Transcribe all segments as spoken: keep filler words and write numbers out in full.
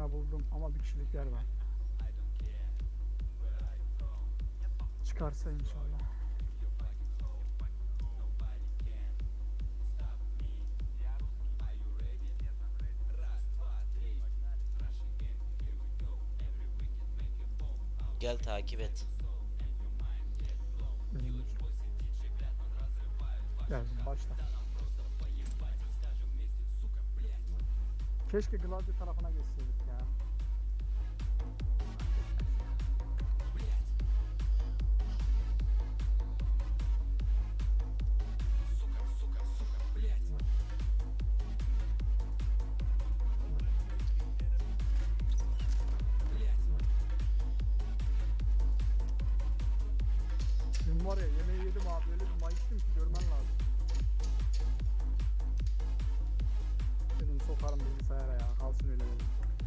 tane buldum ama bir kişilik yer var. Çıkarsa inşallah. Gel takip et. Geldim başla. Keşke Gladio tarafına geçseydik ya. Dün var ya yemeği yedim abi, öyle bir mayıştım ki görmen lazım. Dedim sokarım bilgisayara ya, kalsın öyle dedim.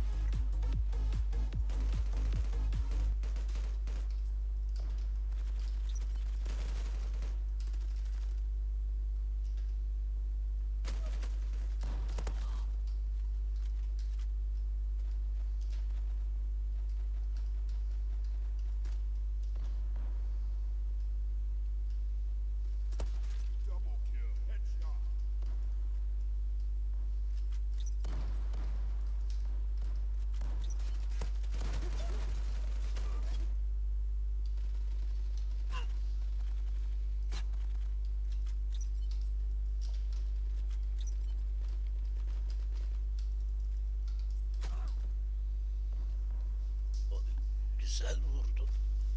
Güzel vurdu.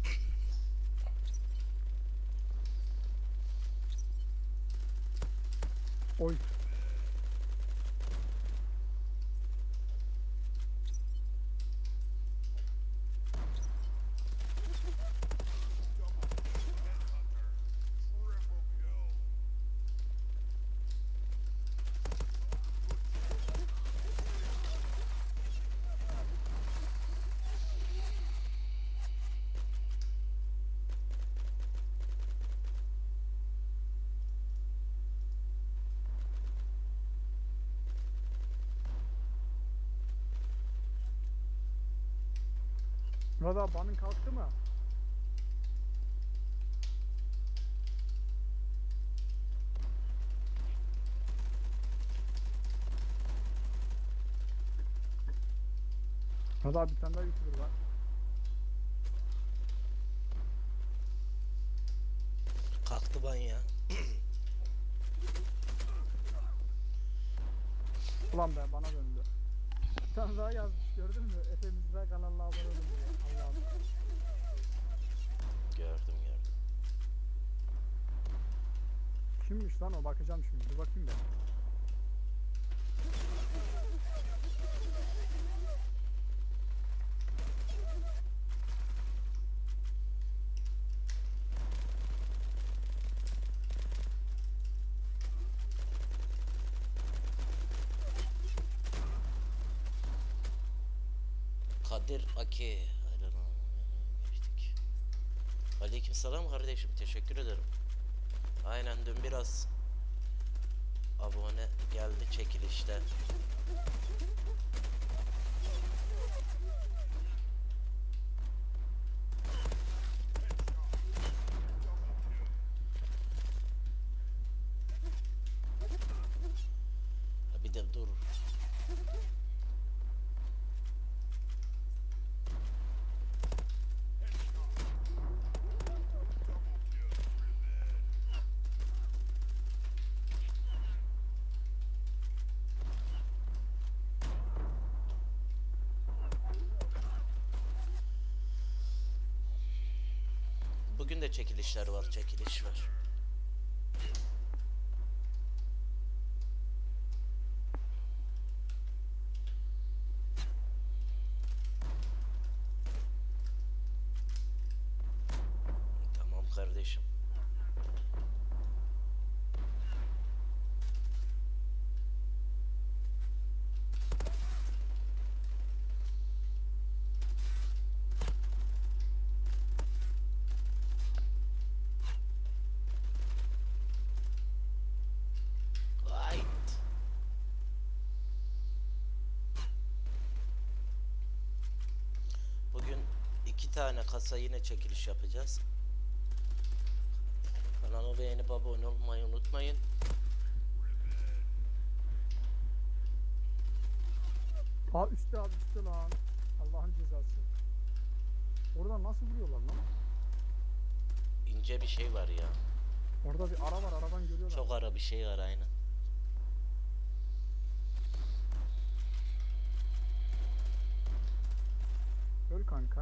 Oy. Valla banın kalktı mı? Valla bir tane daha YouTuber var. Kalktı ban ya. Ulan be, bana döndü. Bir tane daha yazmış, gördün mü? Efe Mizra kanalına abone olun diye. Allah'ım. Gördüm gördüm. Kimmiş lan o, bakacağım şimdi, bir bakayım ben. Kadir Aki. Geçtik. Aleykümselam kardeşim, teşekkür ederim. Aynen, dün biraz abone geldi çekilişte. Ha, bir de dur. Bugün de çekilişler var, çekiliş var. Tamam kardeşim. iki tane kasa yine çekiliş yapacağız. Kanala beğenip abone olmayı unutmayın. Aa üstte abi üstte lan. Allah'ın cezası. Oradan nasıl vuruyorlar lan? İnce bir şey var ya. Orada bir ara var, aradan görüyorlar. Çok ara bir şey var aynen. Öl kanka.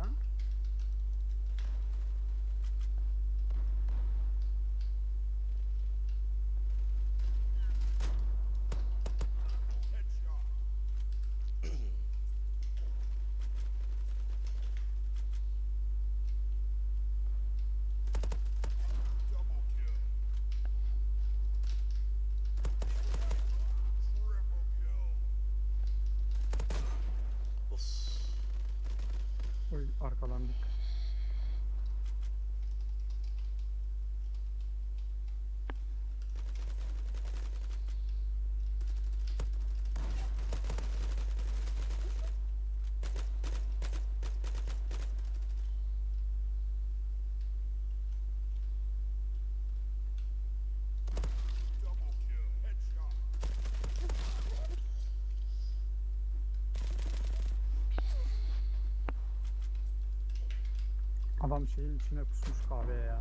Of. Oy arkalandık. Adam şeyin içine kusmuş kahveye ya.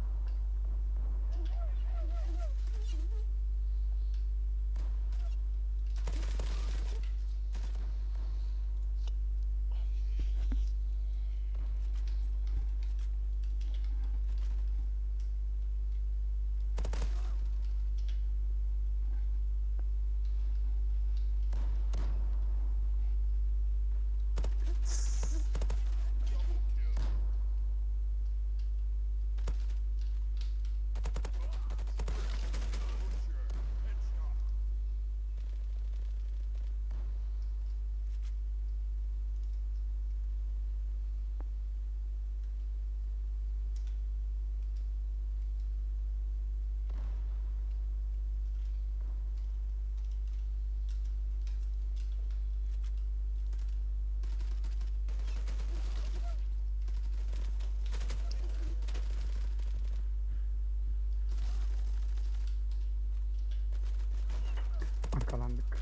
Arkalandık.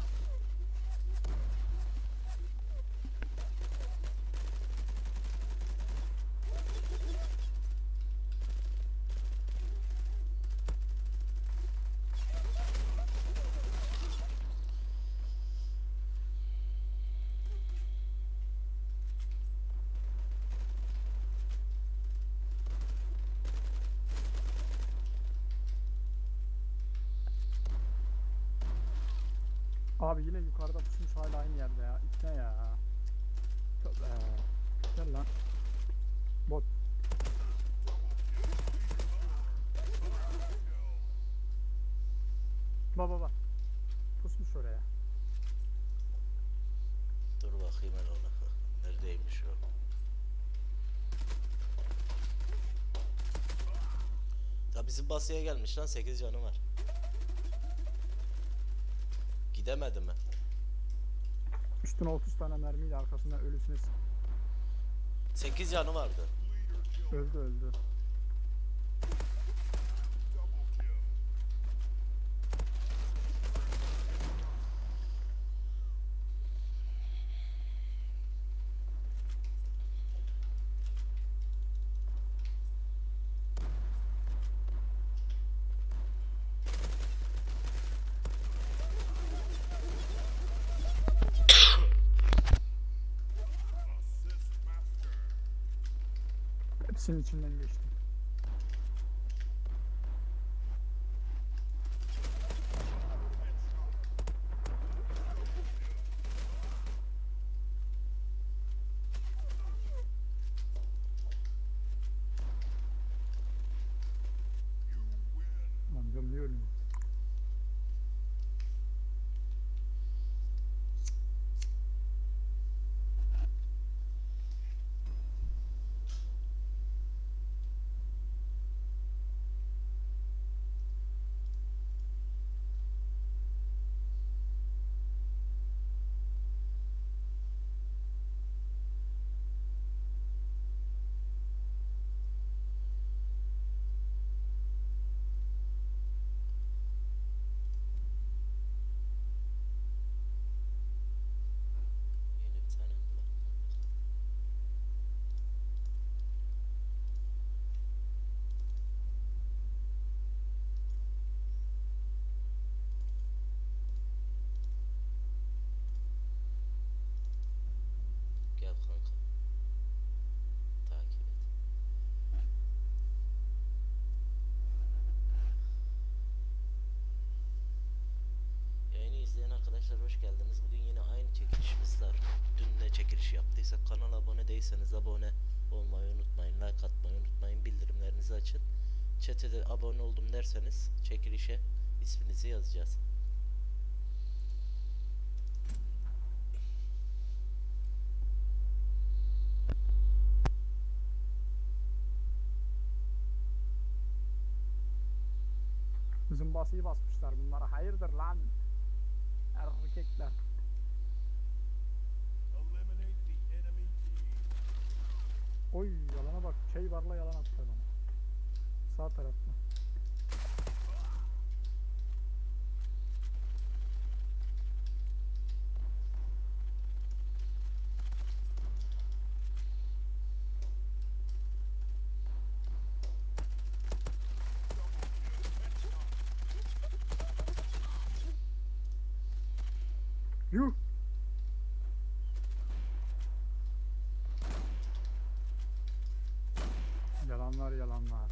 Abi yine yukarıda pusmuş hala aynı yerde ya. İpne ya. Tövbe. Gel lan. Bot. Baba baba. Pusmuş oraya. Dur bakayım ben ona. Neredeymiş o? Ya bizim basıya gelmiş lan, sekiz canı var. Gidemedi mi? Üstüne otuz tane mermiyle arkasından ölüsüne sık. sekiz canı vardı. Öldü öldü. Hepsinin içinden geçtim. Lan gömüyorum. abone değilseniz abone olmayı unutmayın. Like atmayı unutmayın. Bildirimlerinizi açın. Chat'e de abone oldum derseniz çekilişe isminizi yazacağız. Bizim basıyı basmışlar bunlara. Hayırdır lan? Erkekler. Oy yalana bak. Şey varla yalan attı bana. Sağ tarafta. Yuh. Yalanlar yalanlar.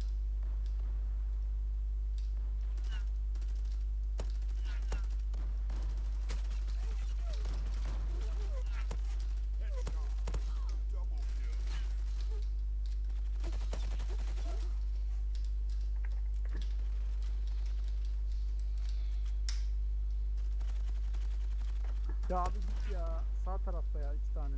Ya abi git ya. Sağ tarafta ya iki tane.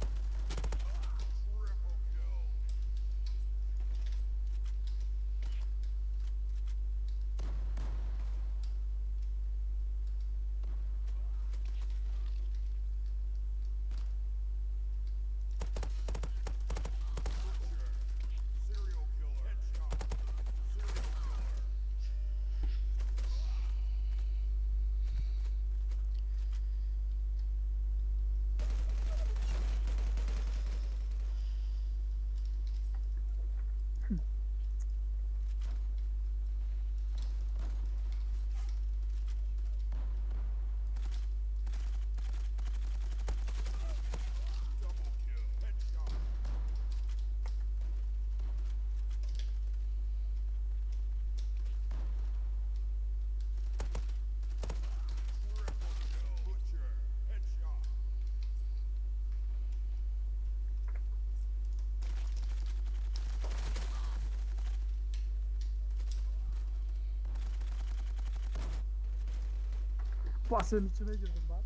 Basın içine girdim ben.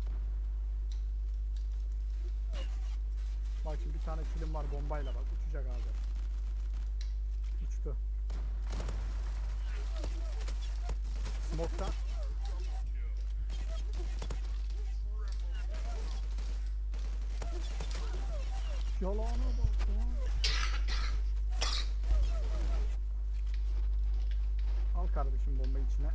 Bak şimdi bir tane kilim var bombayla bak uçacak abi. Uçtu. Smoke'tan. Yalana bak ya. Al kardeşim bomba içine.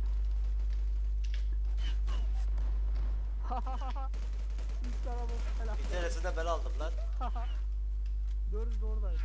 Üç tane bomba helal. Bir tanesini ben aldım lan. Dördüz de oradaydı.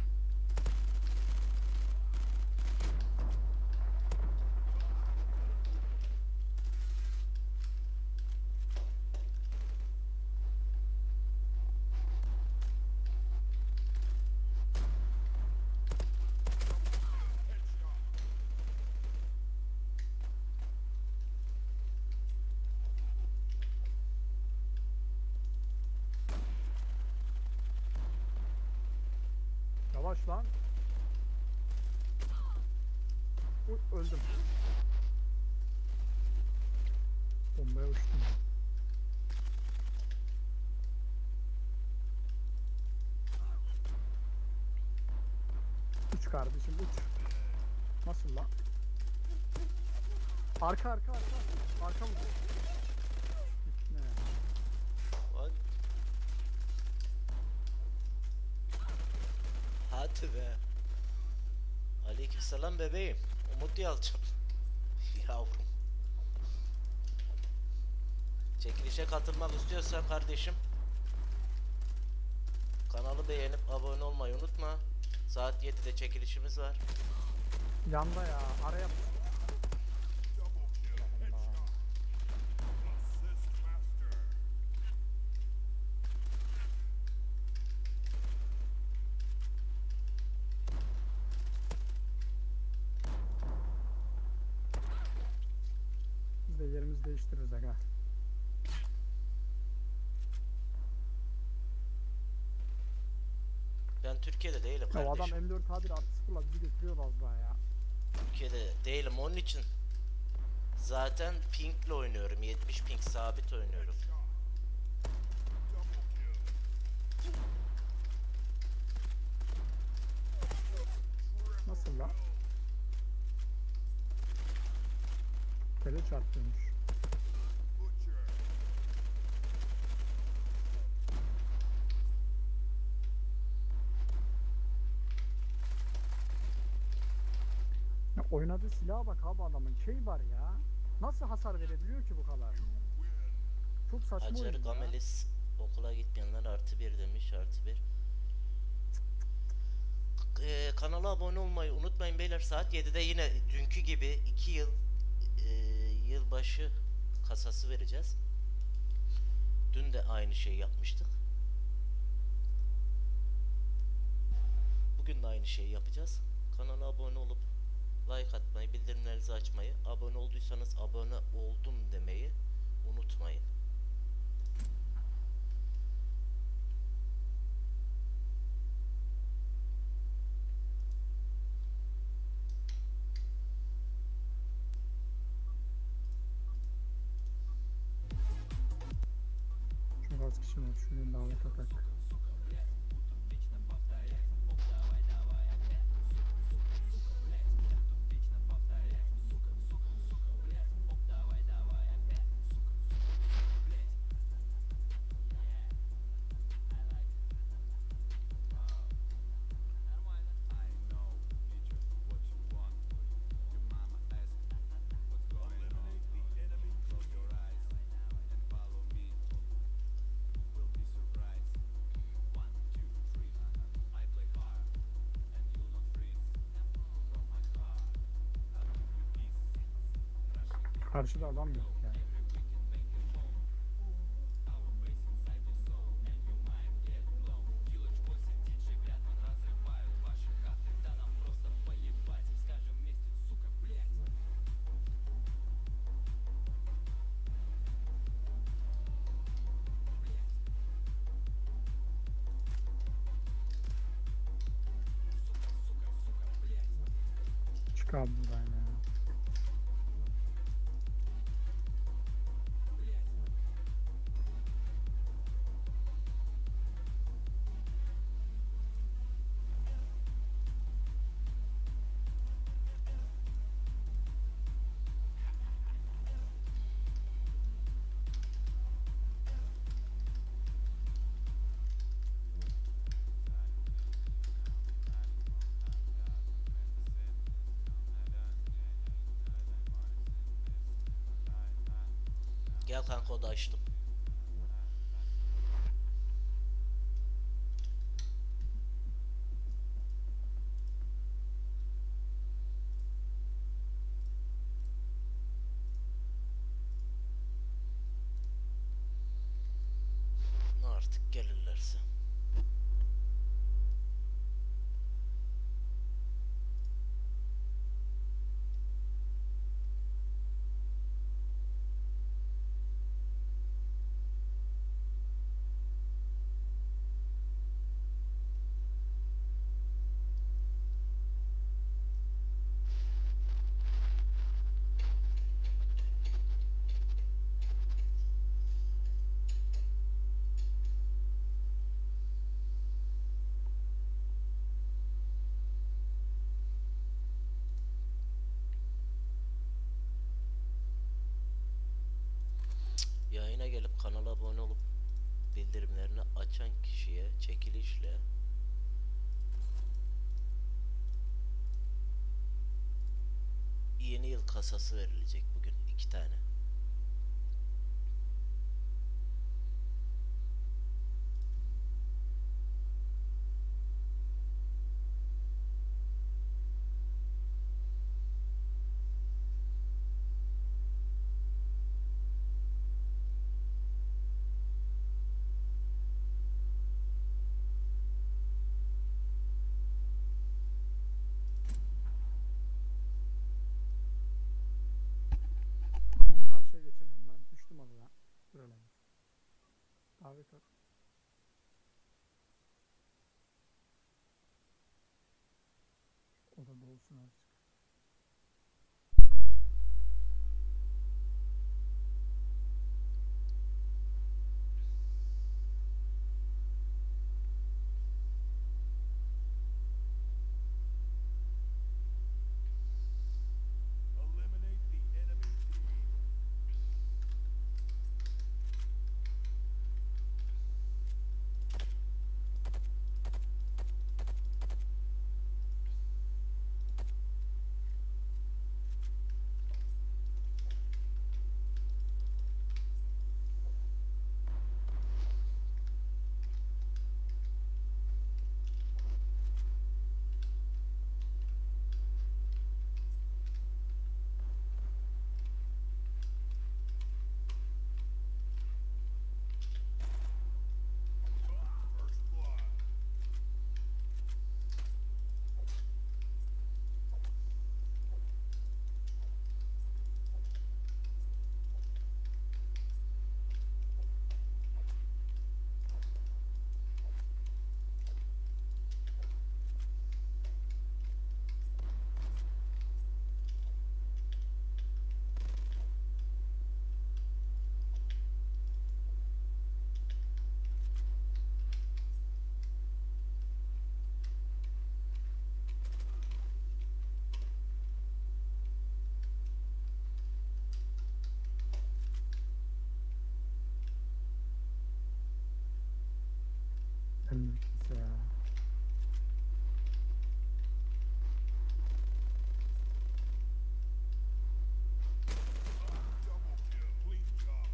Yavaş lan. Uy, öldüm. Bombaya uçtum. Uç kardeşim uç. Nasıl lan? Arka arka arka. Arka vuruyor. Ne ya? What? Hadi be. Aleykümselam bebeğim. Umut Yalçın. Yavrum. Çekilişe katılmak istiyorsan kardeşim kanalı beğenip abone olmayı unutma. Saat yedide çekilişimiz var. Yanda ya. Araya biz de yerimizi değiştiririz aga. Ben Türkiye'de değilim Ya o adam kardeşim. M dört A bir artı sıfırla bizi götürüyor az daha ya. Türkiye'de değilim onun için. Zaten pinkle oynuyorum. yetmiş ping sabit oynuyorum. Nasıl lan? Tele çarpıyormuş. Ya oynadığı silaha bak abi adamın. Şey var ya. Nasıl hasar verebiliyor ki bu kadar? Çok saçma Acar oyun ya. Gamelis okula gitmeyenler artı bir demiş, artı bir. Ee, kanala abone olmayı unutmayın beyler. Saat yedide yine dünkü gibi iki yıl e, yılbaşı kasası vereceğiz. Dün de aynı şeyi yapmıştık. Bugün de aynı şeyi yapacağız. Kanala abone olup like atmayı, bildirimlerinizi açmayı, abone olduysanız abone oldum demeyi unutmayın. Çok az kişi var. Şuraya davet atak. Karşıda adam yok yani. Çık abi buradan ya. Gel kanka, oda açtım. Artık gelirlerse. Yayına gelip kanala abone olup bildirimlerini açan kişiye çekilişle yeni yıl kasası verilecek bugün, iki tane. Tamam, karşıya geçemiyorum ben. Düştüm oraya. Böyle. Davet at. dursun azıcık. Eliminate the enemy team. First blood. Ölmüyor kimse ya. Double kill. Clean job.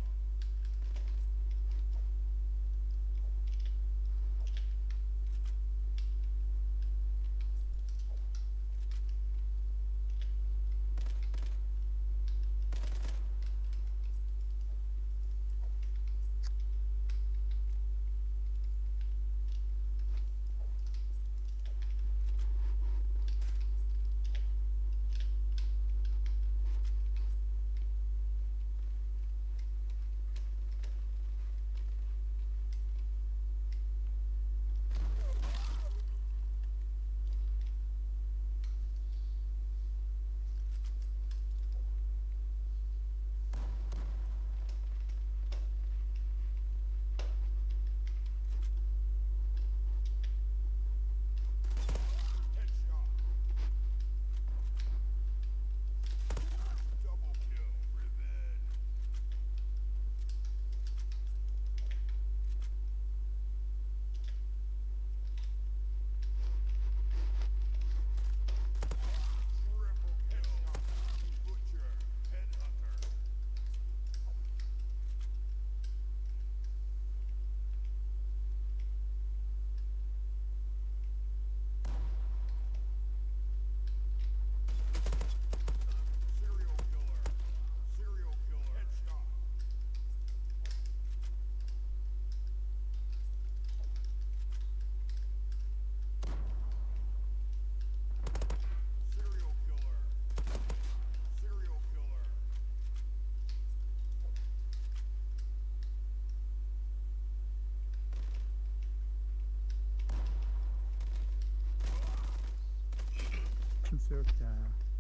Headshot. Double kill. Revenge. Triple kill. Butcher. Headhunter. Serial killer. Serial killer. Headshot. Serial killer. Serial killer. Kimse yok ya.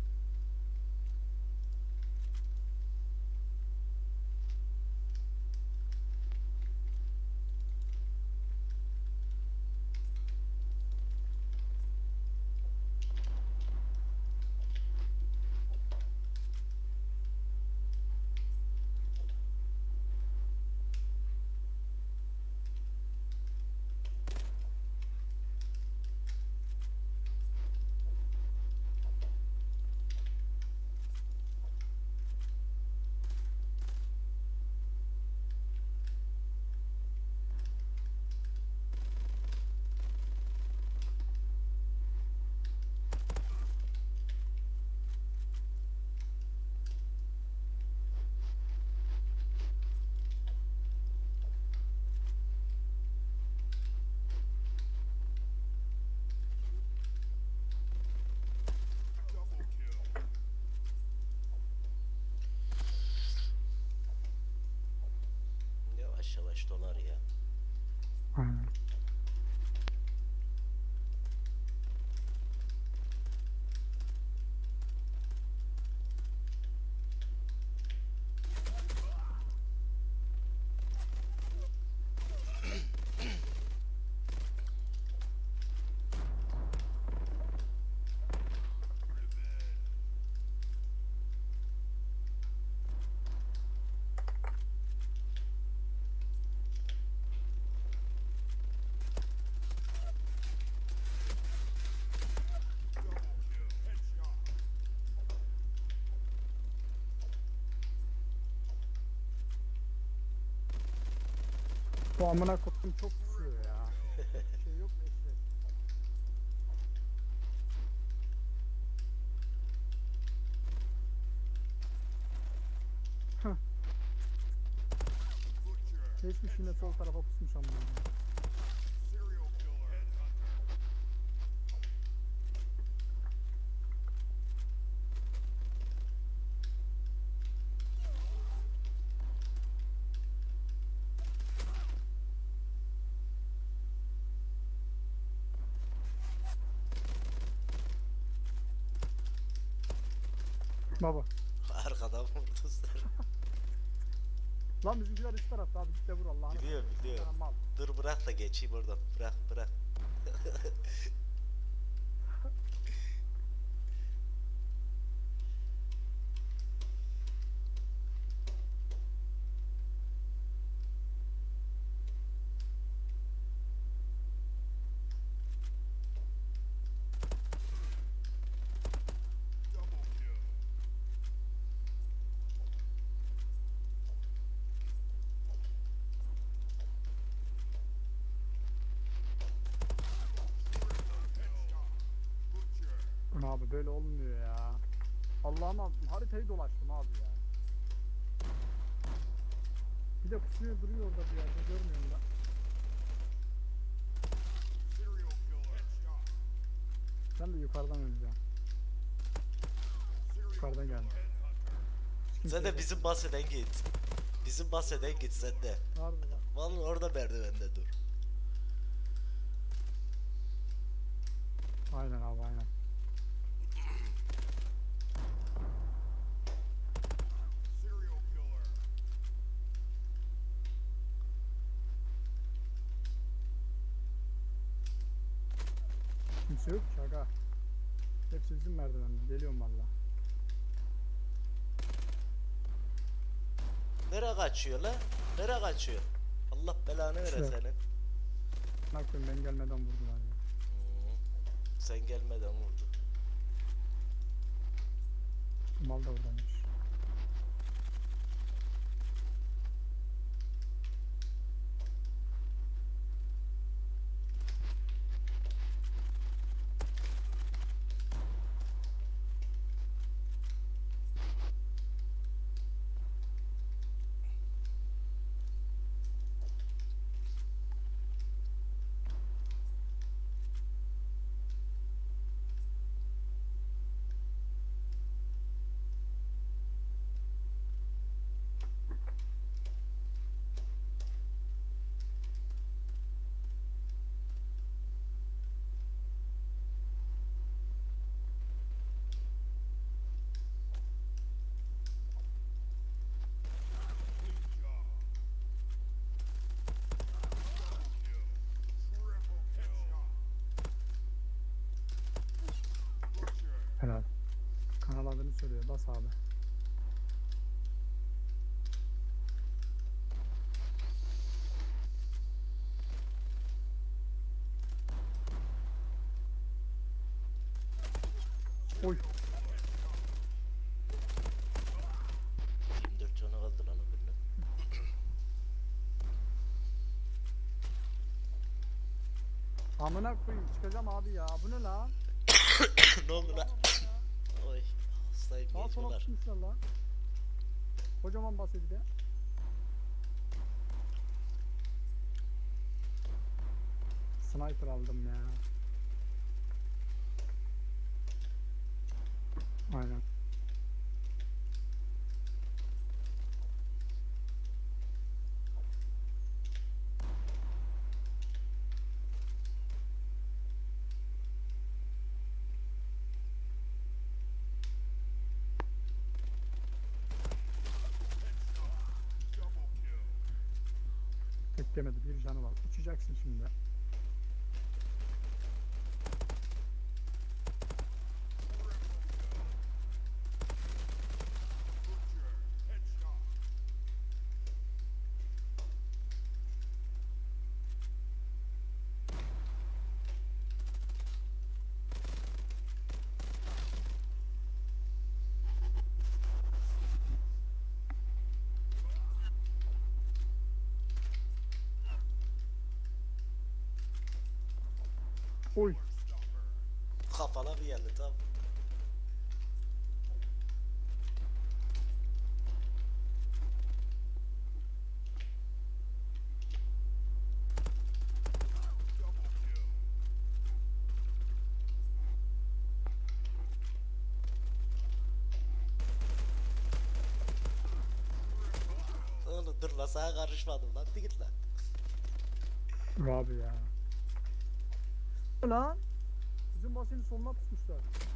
Double kill. Yavaş yavaş dolar ya. Aynen. Bu amına koyayım çok kusuyor ya. Bir şey yok mu eşek? Hıh. Butcher. Geçmiş yine sol tarafa pusmuş amına koyayım. Serial killer. Headhunter. Baba. Arkadan vurdu sen. Lan bizimkiler üst tarafta abi git de vur Allah'ını. Biliyorum biliyorum. Sana mal. Dur bırak da geçeyim oradan. Bırak bırak. Double kill. Headshot. Butcher. Bu ne abi böyle olmuyor ya. Allah'ım abi haritayı dolaştım abi ya. Bir de pusuyor duruyor orada bir yerde görmüyorum da. Serial killer. Headshot. Ben de yukarıdan öleceğim. Serial Yukarıdan killer. geldi. Headhunter. Hiç kimse Sen de yok. bizim bahseden git. Bizim bahseden git sen de. Harbi lan. Vallahi orada merdivende dur. Aynen abi aynen. Serial killer. Kimse yok ki aga. Hepsi bizim merdivende. Geliyorum valla. Nereye kaçıyor la? Nereye kaçıyor? Allah belanı vere Şey. senin. Ne koyayım ben gelmeden vurdular ya. Hmm. Sen gelmeden vurdu. Mal da buradaymış. Clean job. Double kill. Triple headshot. Butcher. Helal. Kanal adını söylüyor. Bas abi. Oy. yirmi dört canı kaldı lan öbürünün. Amına koyayım çıkacağım abi ya. Bu ne lan? Ne oldu lan? Oy hastayım Daha sola geçiyorlar. tutmuşlar lan. Kocaman bahsedi de. Sniper aldım ya. Aynen. Double kill. Tek yemedi. Bir canı var. Uçacaksın şimdi. Butcher. Headshot. Oy. Stopper. Kafana bir geldi tam. Double kill. Oğlum dur lan, sana karışmadım lan, bir git lan. Abi ya. Lan. Bizim basenin sonuna pusmuşlar.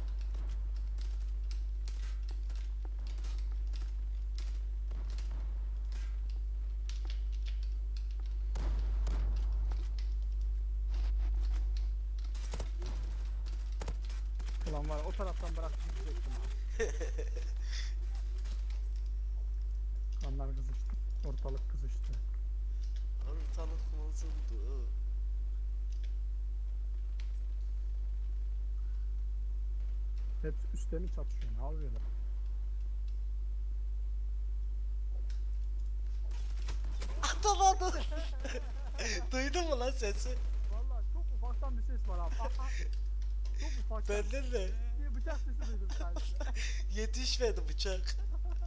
Ulan var ya, o taraftan bırakıp gidecektim ha. Kanlar kızıştı. Ortalık kızıştı. Ortalık bozuldu. Hepsi üstte mi çatışıyor? Ne yapıyorlar? Atamadım. Duydun mu lan sesi? Vallahi çok ufaktan bir ses var abi. Aha. Çok ufaktan. Benden de. Bir bıçak sesi duydum sadece. Yetişmedi bıçak.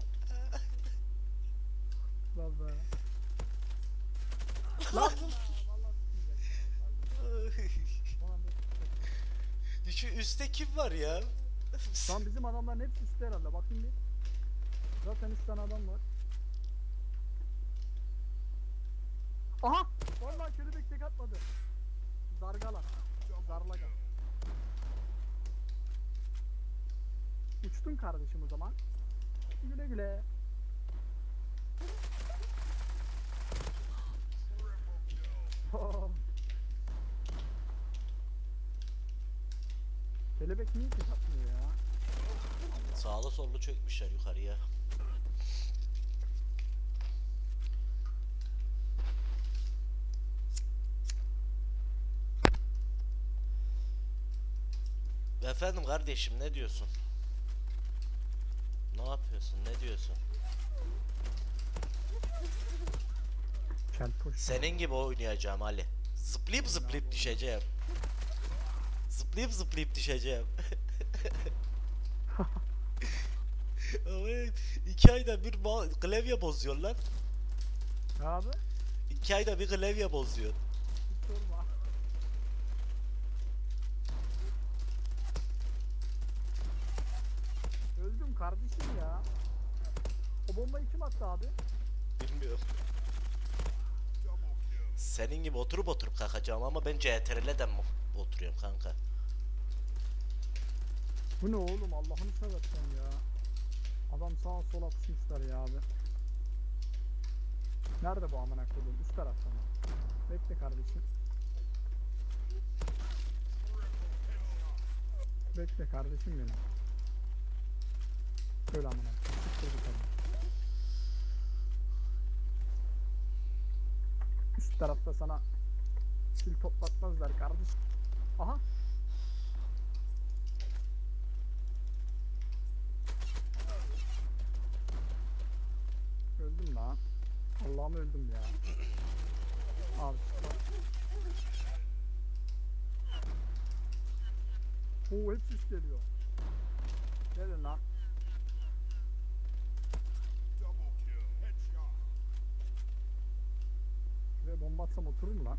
Lan be. Lan. Vallahi tutmayacak. Son anda tutacak. Şu üstte kim var ya? Şu an bizim adamların hepsi üstte herhalde. Bakayım bir. Zaten üç tane adam var. Aha! Vallahi kelebek tek atmadı. Zargala. Zarlaga. Uçtun kardeşim o zaman. Güle güle. Oh. Kelebek niye tek atmıyor ya? Sağlı sollu çökmüşler yukarıya. Efendim kardeşim, ne diyorsun? Ne yapıyorsun? Ne diyorsun? Keltoş. Senin gibi oynayacağım Ali. Zıplayıp zıplayıp düşeceğim. Zıplayıp zıplayıp düşeceğim. Ama iki ayda bir ma- klavye bozuyor lan. Ne abi? İki ayda bir klavye bozuyor. Hiç sorma. Öldüm kardeşim ya. O bombayı kim attı abi? Bilmiyorum. Double kill. Senin gibi oturup oturup kalkacağım ama ben C T R L'den mi oturuyorum kanka? Bu ne oğlum, Allah'ını seversen ya. Adam sağa sola pusmuşlar ya abi. Nerede bu amına koyduğum? Üst tarafta mı? Bekle kardeşim. Bekle kardeşim benim. Öyle amına. Siktir git hadi. Üst tarafta sana sil toplatmazlar kardeş. Aha. Öldüm lan. Allah'ım öldüm ya. Abi bak. Oo, hepsi üst geliyor. Gelin lan. Double kill. Headshot. Ve bomba atsam oturur mu lan?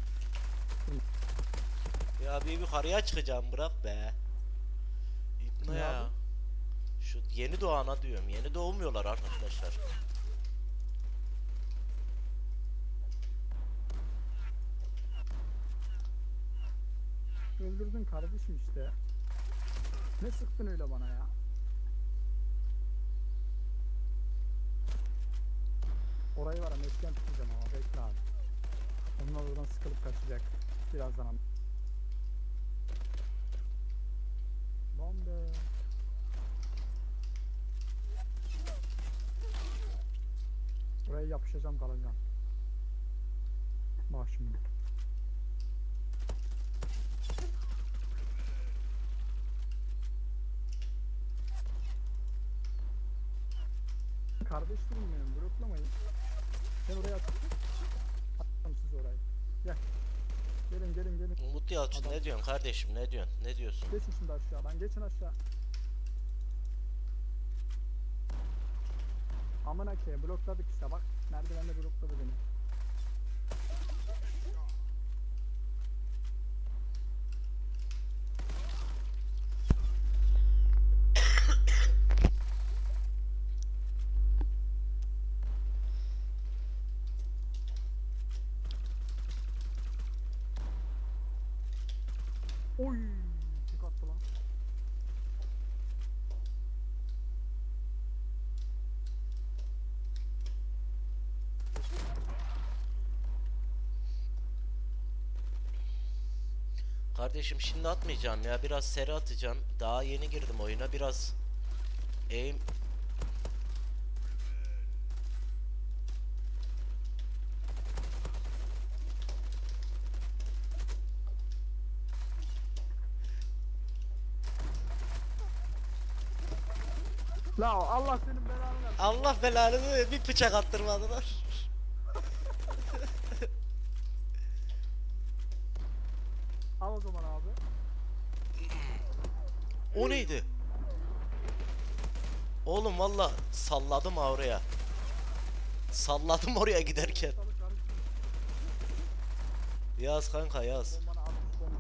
Ya bir yukarıya çıkacağım, bırak be. İbne Ne ya. abi? Şu yeni doğana diyorum. Yeni doğmuyorlar arkadaşlar. Öldürdün kardeşim işte. Ne sıktın öyle bana ya? Orayı var ya, mesken tutacağım ama bekle abi. Onlar oradan sıkılıp kaçacak. Birazdan ama. Lan be. Buraya yapışacağım, kalacağım. Bak şimdi. Kardeşlerim benim, bloklamayın. Ben oraya attım. Attım siz orayı. Gel. Gelin gelin gelin. Umut Yalçın Adam- ne diyorsun kardeşim, ne diyorsun? Ne diyorsun? Geçin şimdi aşağıdan. Geçin aşağı. Amına ke blokladık işte bak. Merdivenle blokladı beni. Oy! Tek attı lan. Kardeşim şimdi atmayacağım ya, biraz seri atacağım. Daha yeni girdim oyuna, biraz aim. La Allah senin belanı versin. Allah belanı, bir bıçak attırmadılar. Al o zaman abi. O neydi? Oğlum valla salladım ha oraya. Salladım oraya giderken. Ortalık karıştı. Yaz kanka yaz. Bombana atmış bomba.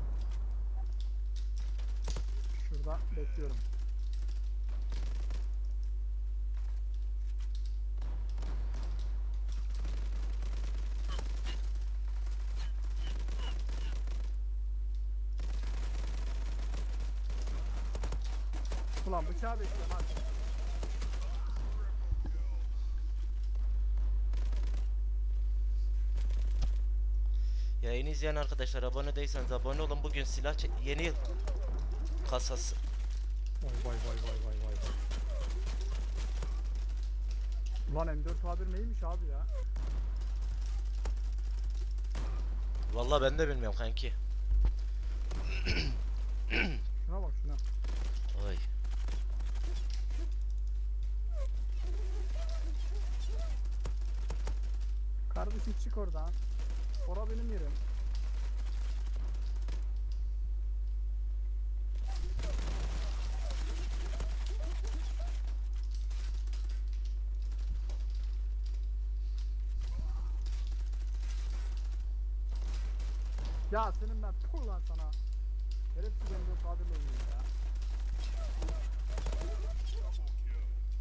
Şurada bekliyorum. Ulan bıçağı bekliyorum hadi. Yayını izleyen arkadaşlar, abone değilseniz abone olun. Bugün silah çek, yeni yıl kasası. Vay vay vay vay vay vay. Ulan M dört A bir neymiş abi ya? Vallahi ben de bilmiyorum kanki. Şuna bak şuna. Oy. Kardeşim çık oradan. Ora benim yerim. Ya senin ben puh lan sana. Herifsiz M dört A birle oynuyor ya. Double kill.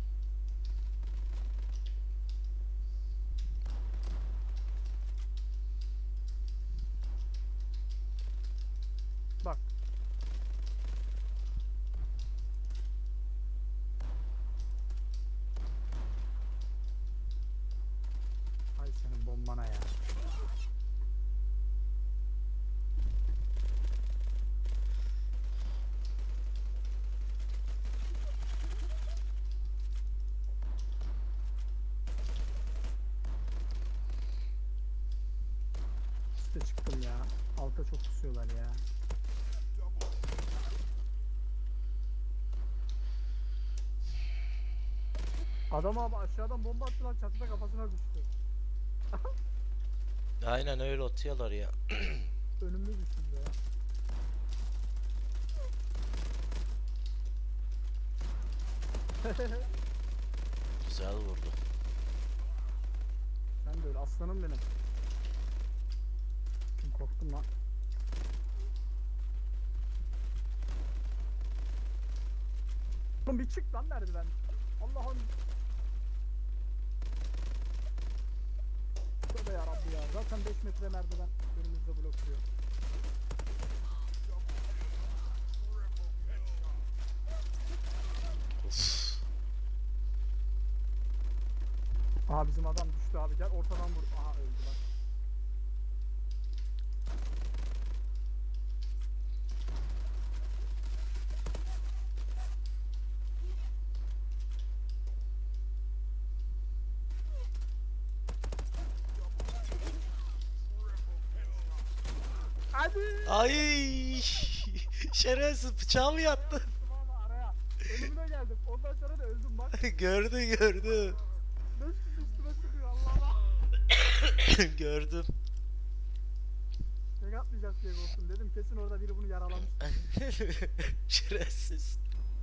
Bak. Ay senin bombana ya. İşte çıktım ya. Alta çok kusuyorlar ya. Double Adam abi aşağıdan bomba attılar, çatıda kafasına düştü. Aynen öyle atıyorlar ya. Önümde düştü ya. Güzel vurdu. Ben de öyle aslanım benim. Kim korktum lan. Oğlum bir çık lan merdiven. Allah'ım. Tövbe yarabbi ya. Zaten beş metre merdiven önümüzde blokluyor. Uf. Aha bizim adam düştü abi, gel ortadan vur. Aha öldü lan. Hadi. Ay şerefsiz, bıçağı mı yattı? Valla araya. Ölümüne geldim. Ondan sonra da öldüm bak. Gördü gördü. Beş kişi üstüme sıkıyor Allah Allah. Gördüm. Tek Tek atmayacak diye korktum. Dedim kesin orada biri bunu yaralamış. Şerefsiz.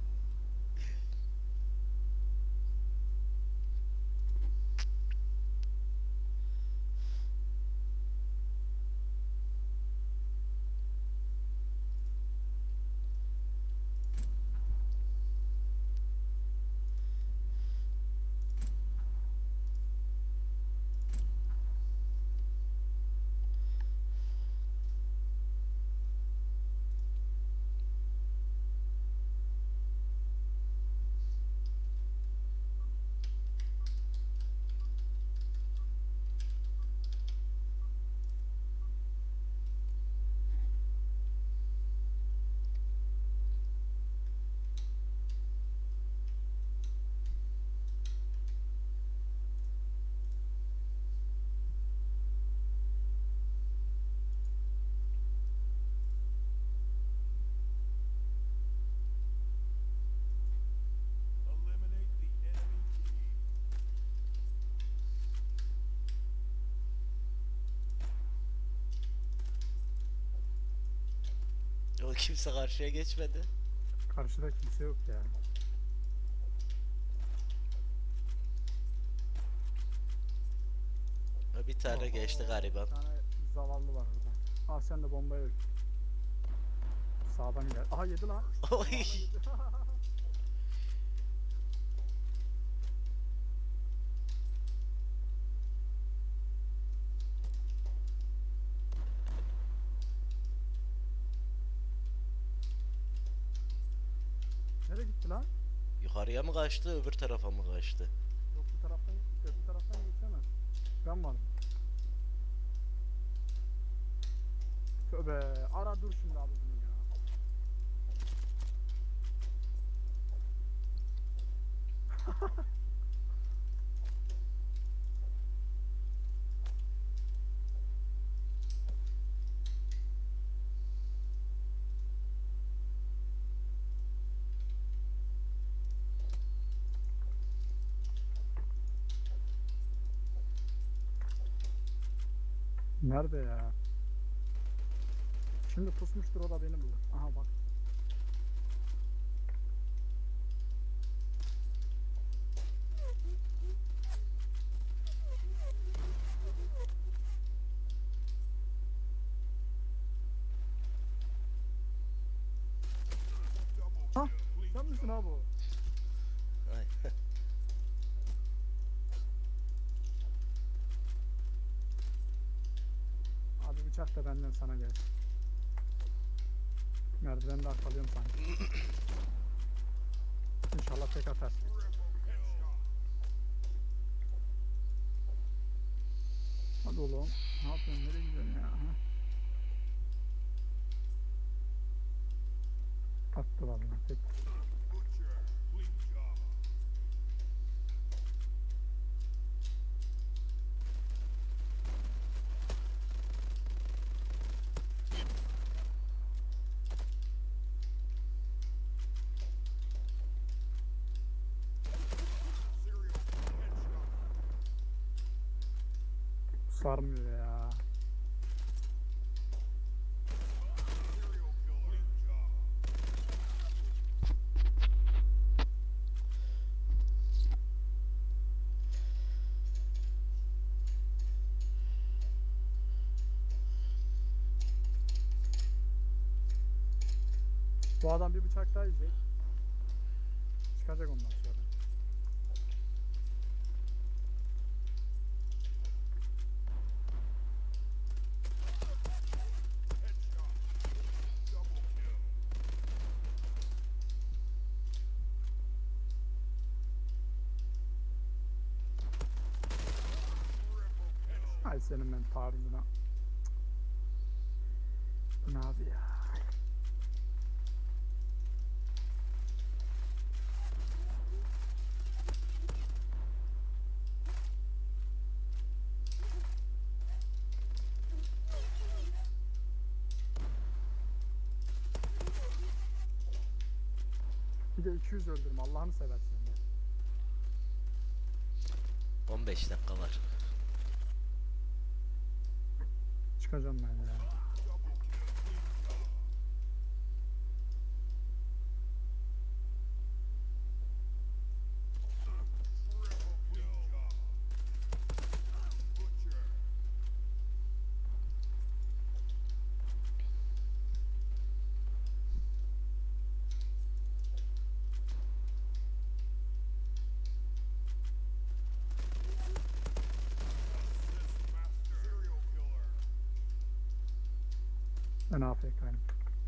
Eliminate the enemy team. O kimse karşıya geçmedi. Karşıda kimse yok ya. Ha, bir tane Oho, geçti gariban. Bir tane zavallı var orada. Al sen de bombayı öl. Sağdan gel. Aha yedi lan. Oy. Sağdan yedi. Nereye gitti lan? Yukarıya mı kaçtı, öbür tarafa mı kaçtı? Yok bu taraftan, öbür taraftan geçemez. Ben varım. Tövbe. Ara dur şimdi abi bunu ya. Nerede ya? Şimdi pusmuştur o da beni bulur. Aha bak. Double Ha? kill. Clean Sen misin job. abi o? Ay. Abi bıçak da benden sana gel. Merdivende arkalıyorum sanki. İnşallah tek atar. Triple headshot. Hadi oğlum. Ne yapıyorsun? Nereye gidiyorsun ya? Ha? Attı vallahi tek. Butcher. Clean job. Serial headshot. Sarmıyor ya. Serial killer. Clean job. Bu adam bir bıçak daha yiyecek. Çıkacak ondan sonra. Headshot. Double kill. Triple kill. Ay senin ben tarzına. Bu ne abi ya? Bir de iki yüz öldürme Allah'ını seversen ya. on beş dakika var. Çıkacağım ben ya. Double Ben A F K'yim.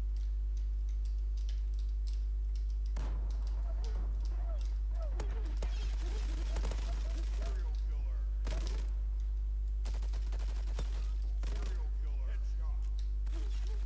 Serial killer. Serial killer. Headshot.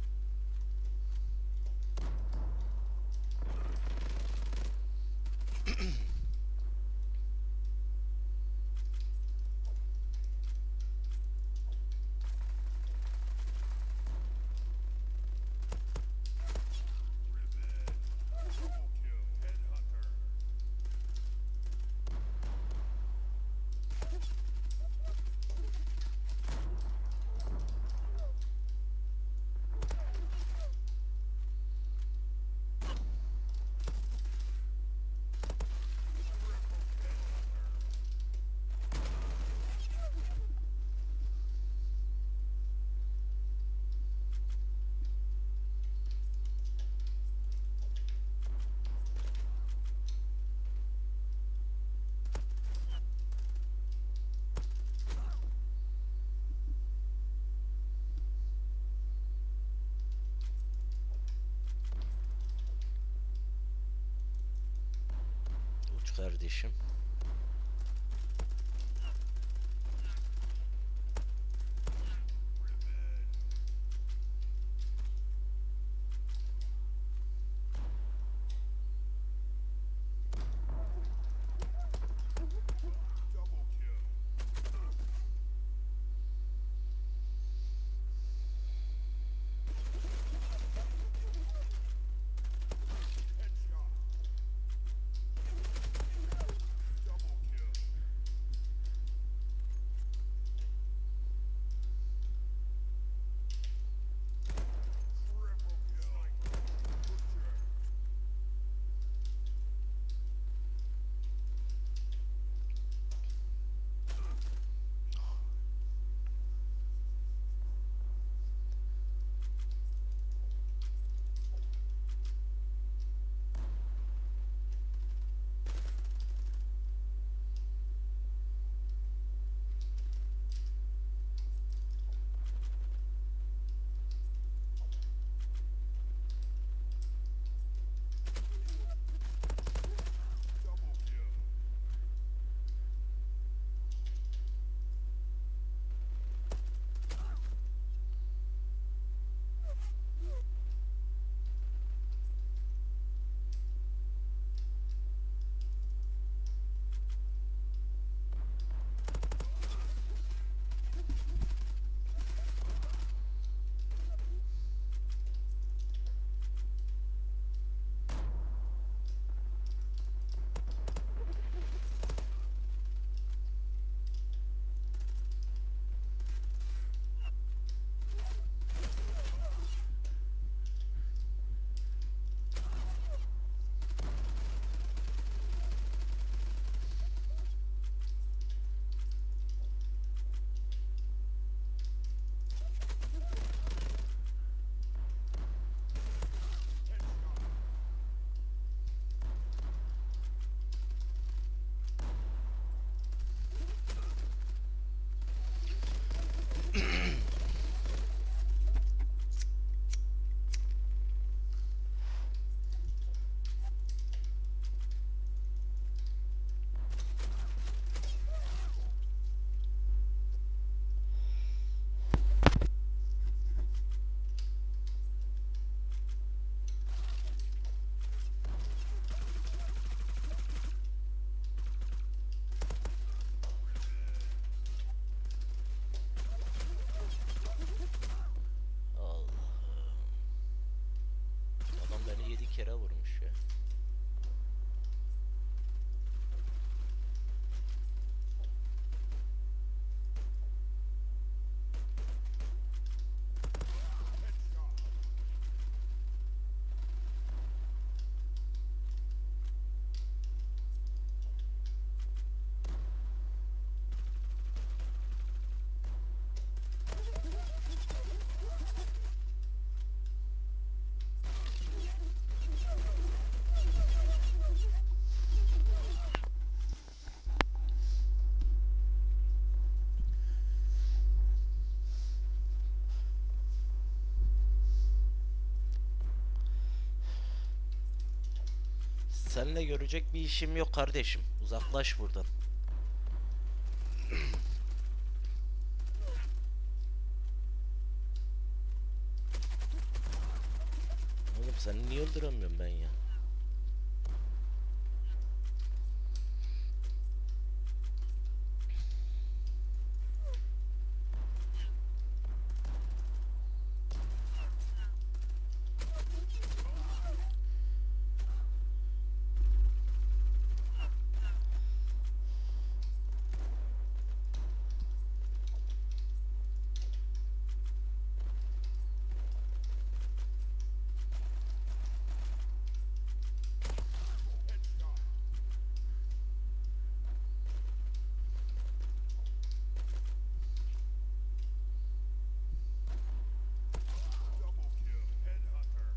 Revenge. Double kill. Headhunter. Uç kardeşim. Double kill. Headshot. Double kill. Triple kill. Butcher. Double kill. kere vurmuş ya. Seninle görecek bir işim yok kardeşim. Uzaklaş buradan. Oğlum seni niye öldüremiyorum ben ya? Headshot. Double kill. Headhunter.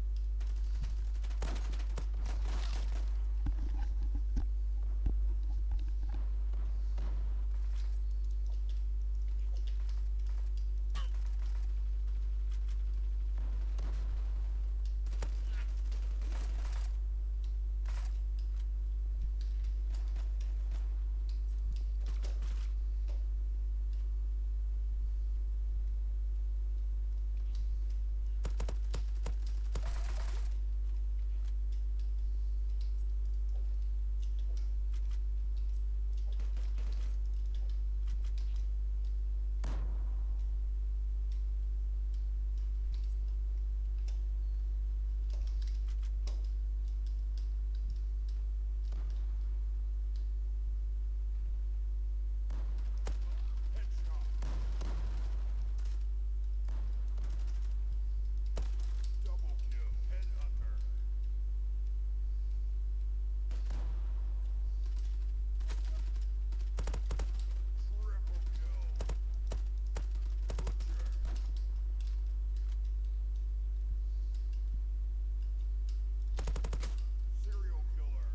Headshot. Double kill. Headhunter. Triple kill. Butcher. Serial killer.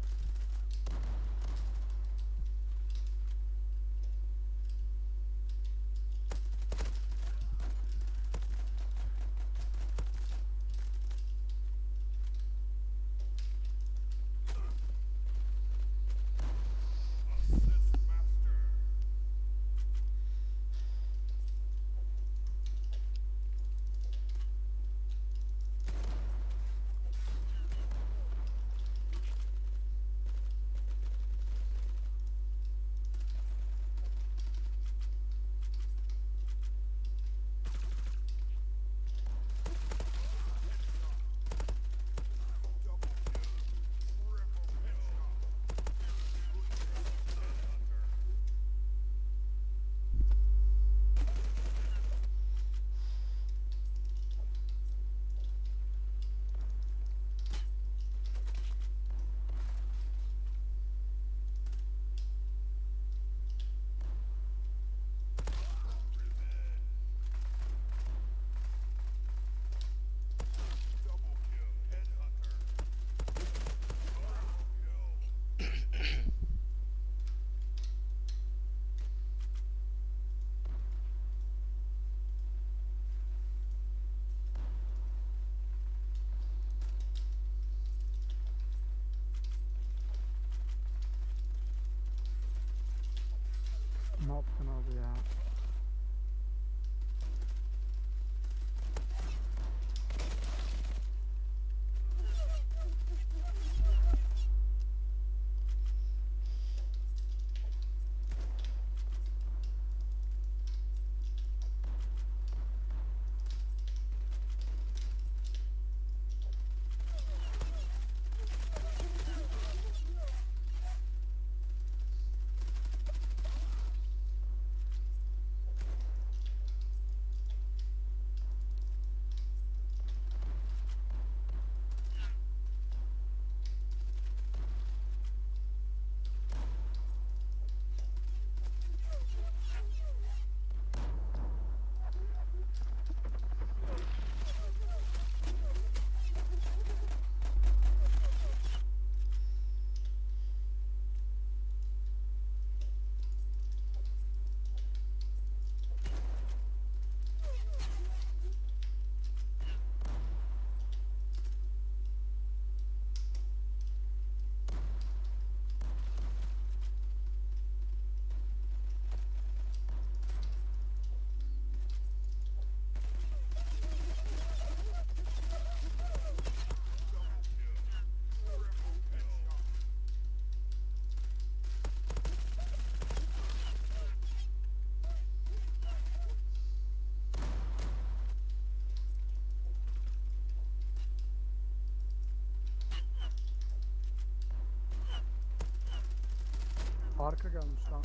Assist master. Double kill. Triple headshot. Butcher. Headhunter. Double kill. Headhunter. Triple kill. Ne yaptın abi ya? Arka gelmiş lan.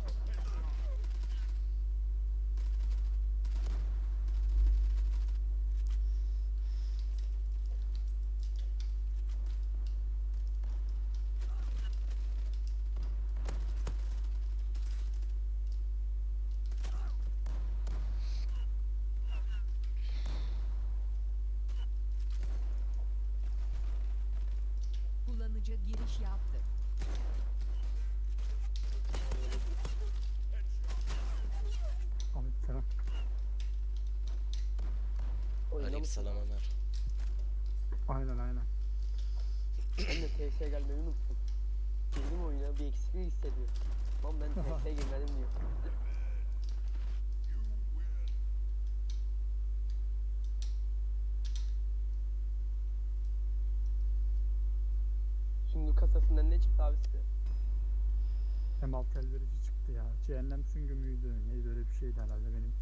Kullanıcı giriş yaptı. Ahmet selam. Aleykümselam Ömer. Aynen aynen. Ben de T S'ye gelmeyi unuttum. Girdim oyuna bir eksiklik hissediyorum. Lan ben T S'ye girmedim diyor. Sungur kasasından ne çıktı abi size? M altı elverici çıktı ya. Cehennem süngü müydü? Neydi öyle bir şeydi herhalde benimki.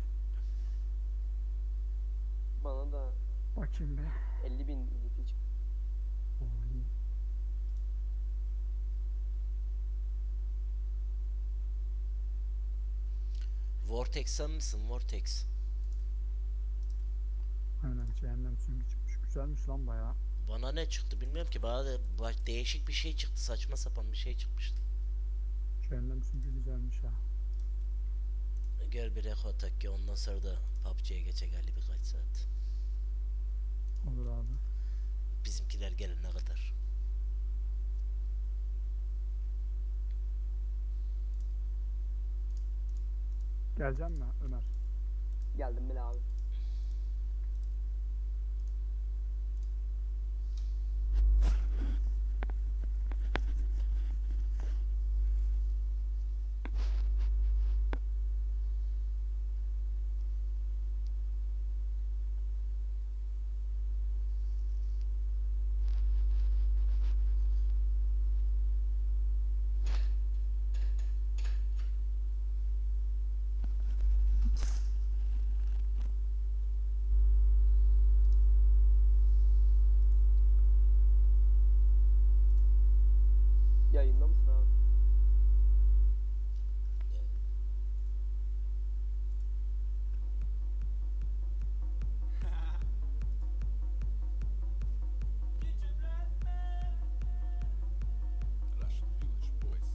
Bana da Bakayım be. elli bin lipi çıktı. Oo, iyi. Vortex sen misin? Vortex. Aynen cehennem süngü çıkmış. Güzelmiş lan bayağı. Bana ne çıktı bilmiyorum ki. Bana da ba- değişik bir şey çıktı. Saçma sapan bir şey çıkmıştı. Cehennem süngü güzelmiş ha. Gel bir reko atak ki ondan sonra da P U B G'ye geçe geldi birkaç saat. Olur abi. Bizimkiler gelene kadar. Gelecek mi Ömer? Geldim bile abi. Yayında mısın abi? Russian village boys.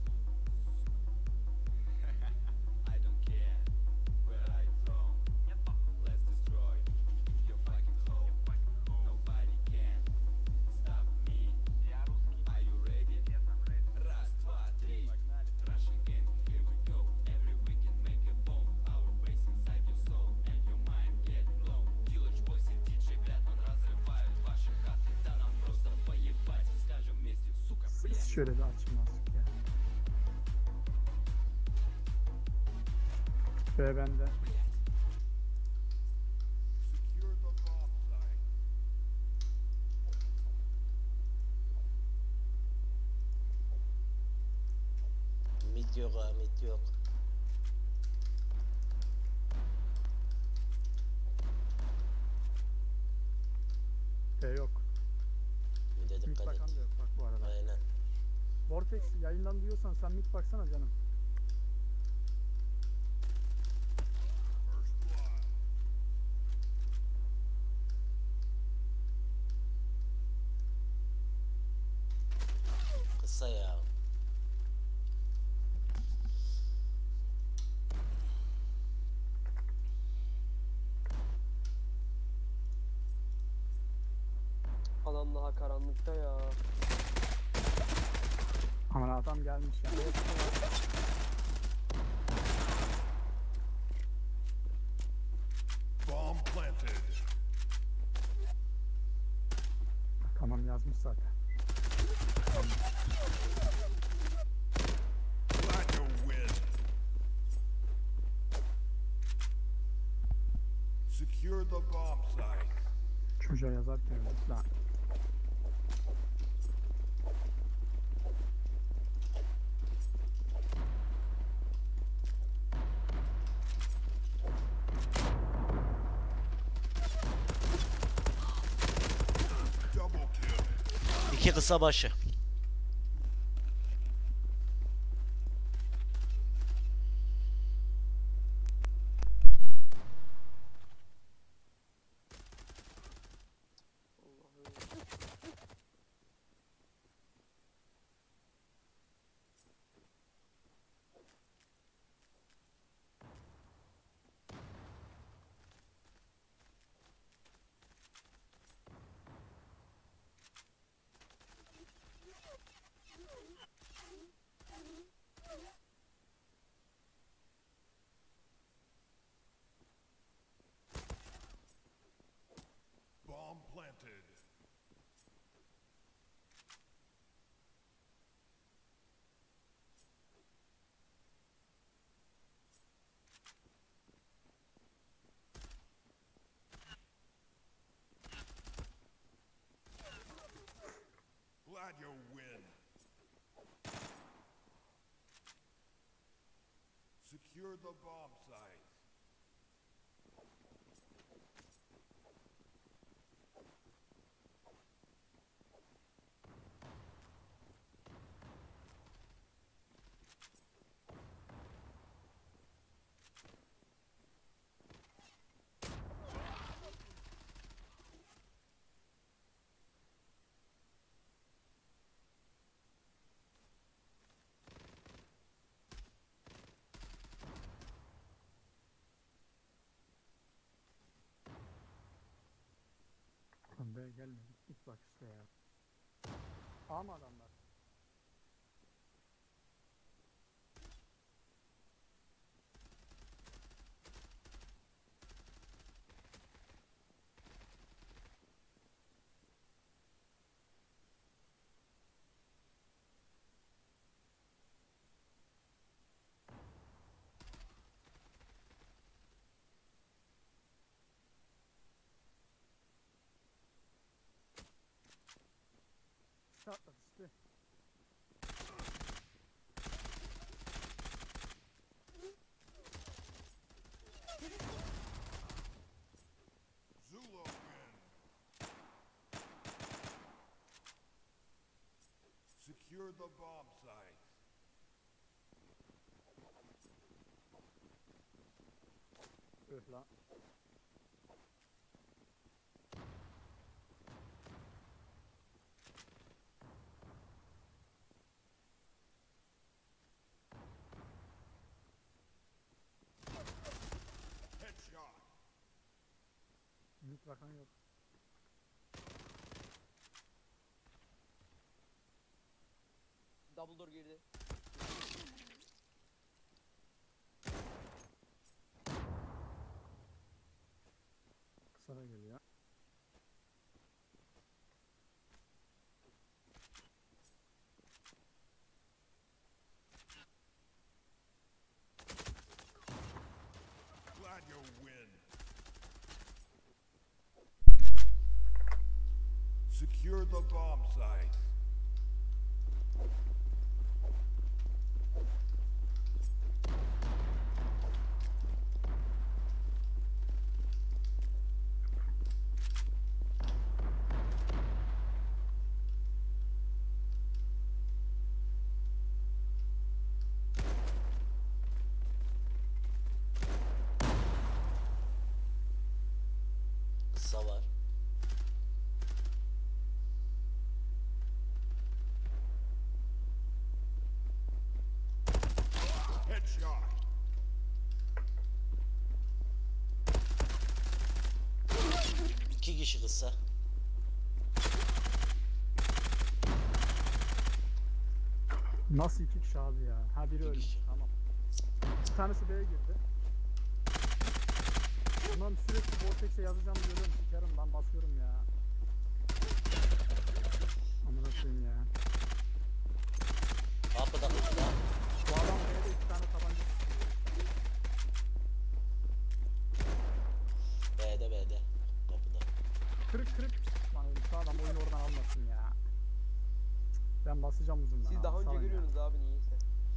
I don't care where are you from. Let's destroy your fucking home. Nobody can stop me. Are you ready? Раз, два, три. Russian gang, here we go. Every weekend make a bomb. Our base inside your soul and your mind get blown. Village boys и диджей Бэтмен разрывают ваши хаты. Да нам просто поебать. Скажем вместе, сука, блядь. Ses şöyle bir açayım artık ya. B bende. Secure the bomb site. Mid yok ha, mid yok. B yok. Mid'e Mid dikkat bakan et. da yok bak bu arada. Aynen. Vortex yayından duyuyorsan sen mid baksana canım. First blood. Kısa ya. Adam daha karanlıkta ya. Aman adam gelmiş ya. Bomb planted. Tamam yazmış zaten. Glad you win. Secure the bomb site. Çocuğa yazarken yazmış lan. Double kill. İki kısa başı. Glad you win. Secure the bomb site. Lan be gelmedik. İlk bak işte ya. A mı adamlar? Şartlar işte. Zula win. Secure the bomb site. Öh lan. Headshot. Ümit bakan yok. Double door girdi. Kısa da geliyor. Glad you win. Secure the bomb site. Kısa var. Headshot. İki kişi kısa. Nasıl iki kişi abi ya? Ha biri İki ölmüş. kişi. Tamam. Bir tanesi B'ye girdi. Ulan sürekli Vortex'e yazacağım diyorum. Sikerim ben basıyorum ya. Amına koyayım ya. Kapıda kısa. Bu adam B'de iki tane tabanca tutuyor. B'de B'de. Kapıda. Kırık kırık. Lan oğlum şu adam oyunu oradan almasın ya. Ben basacağım uzundan. Siz abi, daha önce salın ya. görüyorsunuz abi niyeyse.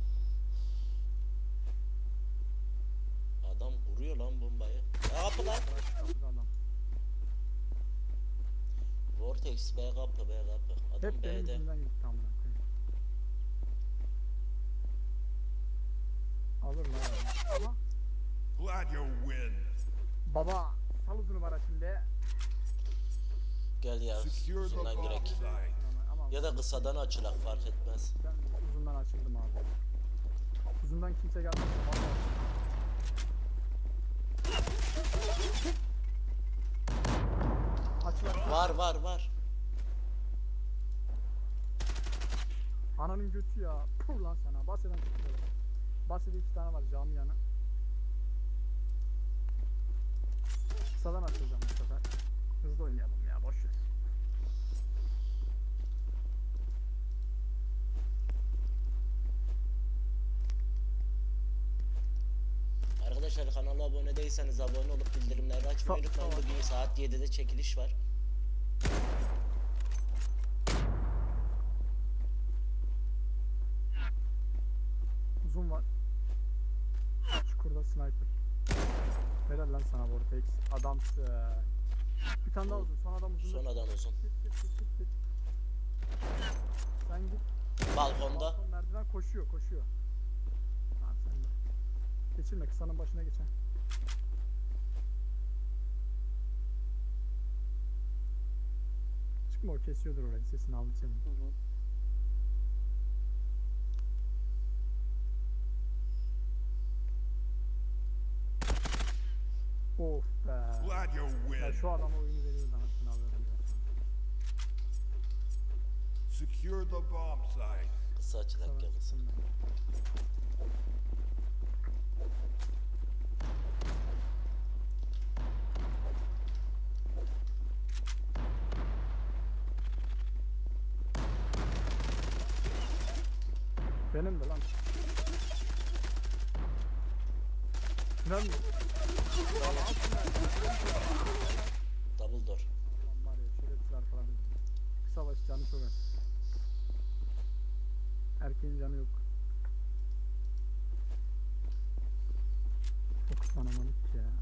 Adam vuruyor lan bombayı. Ya kapıda. Bırak kapıda adam. Vortex B kapı B kapı. Adam Hep benim B'de. yüzümden gitti amına koyayım. Alır lan yani. Ama Glad you win. baba sal uzunu var şimdi. Gel ya. Secure the Uzundan bomb girek. site. Ama, ama Ya da kısadan açılak fark etmez. ben uzundan açıldım abi. Uzundan kimse gelmez. Aç lan. Var var var. Ananın götü ya. Puh lan sana. Baseden çıktı. Basede iki tane var cami yanı. Kısadan açılacağım bu sefer. Hızlı oynayalım ya. Boş ver. Arkadaşlar kanala abone değilseniz abone olup bildirimleri açmayı Sa- unutmayın. tamam. Bugün saat yedide çekiliş var. sniper. Helal lan sana Vortex. Adamsın. Bir tane daha uzun. Son adam uzun. Son adam uzun. Git git git git git. Sen git. Balkonda. Balkon merdiven koşuyor koşuyor. Tamam sen de. Geçirme kısanın başına geçen. Çıkma o kesiyordur orayı sesini aldı senin. Hı hı. Of be. Glad you Ya win. şu adama oyunu veriyordu anasını alıyorum ya. Secure the bomb site. Kısa açılak Sana yalnız. çıksın ben. Benim de lan. Tünel mi? Double door. Lan var ya şerefsiz arkaladı. Kısa baş canı çok az. Erkeğin canı yok. Fokuslanamadık ya.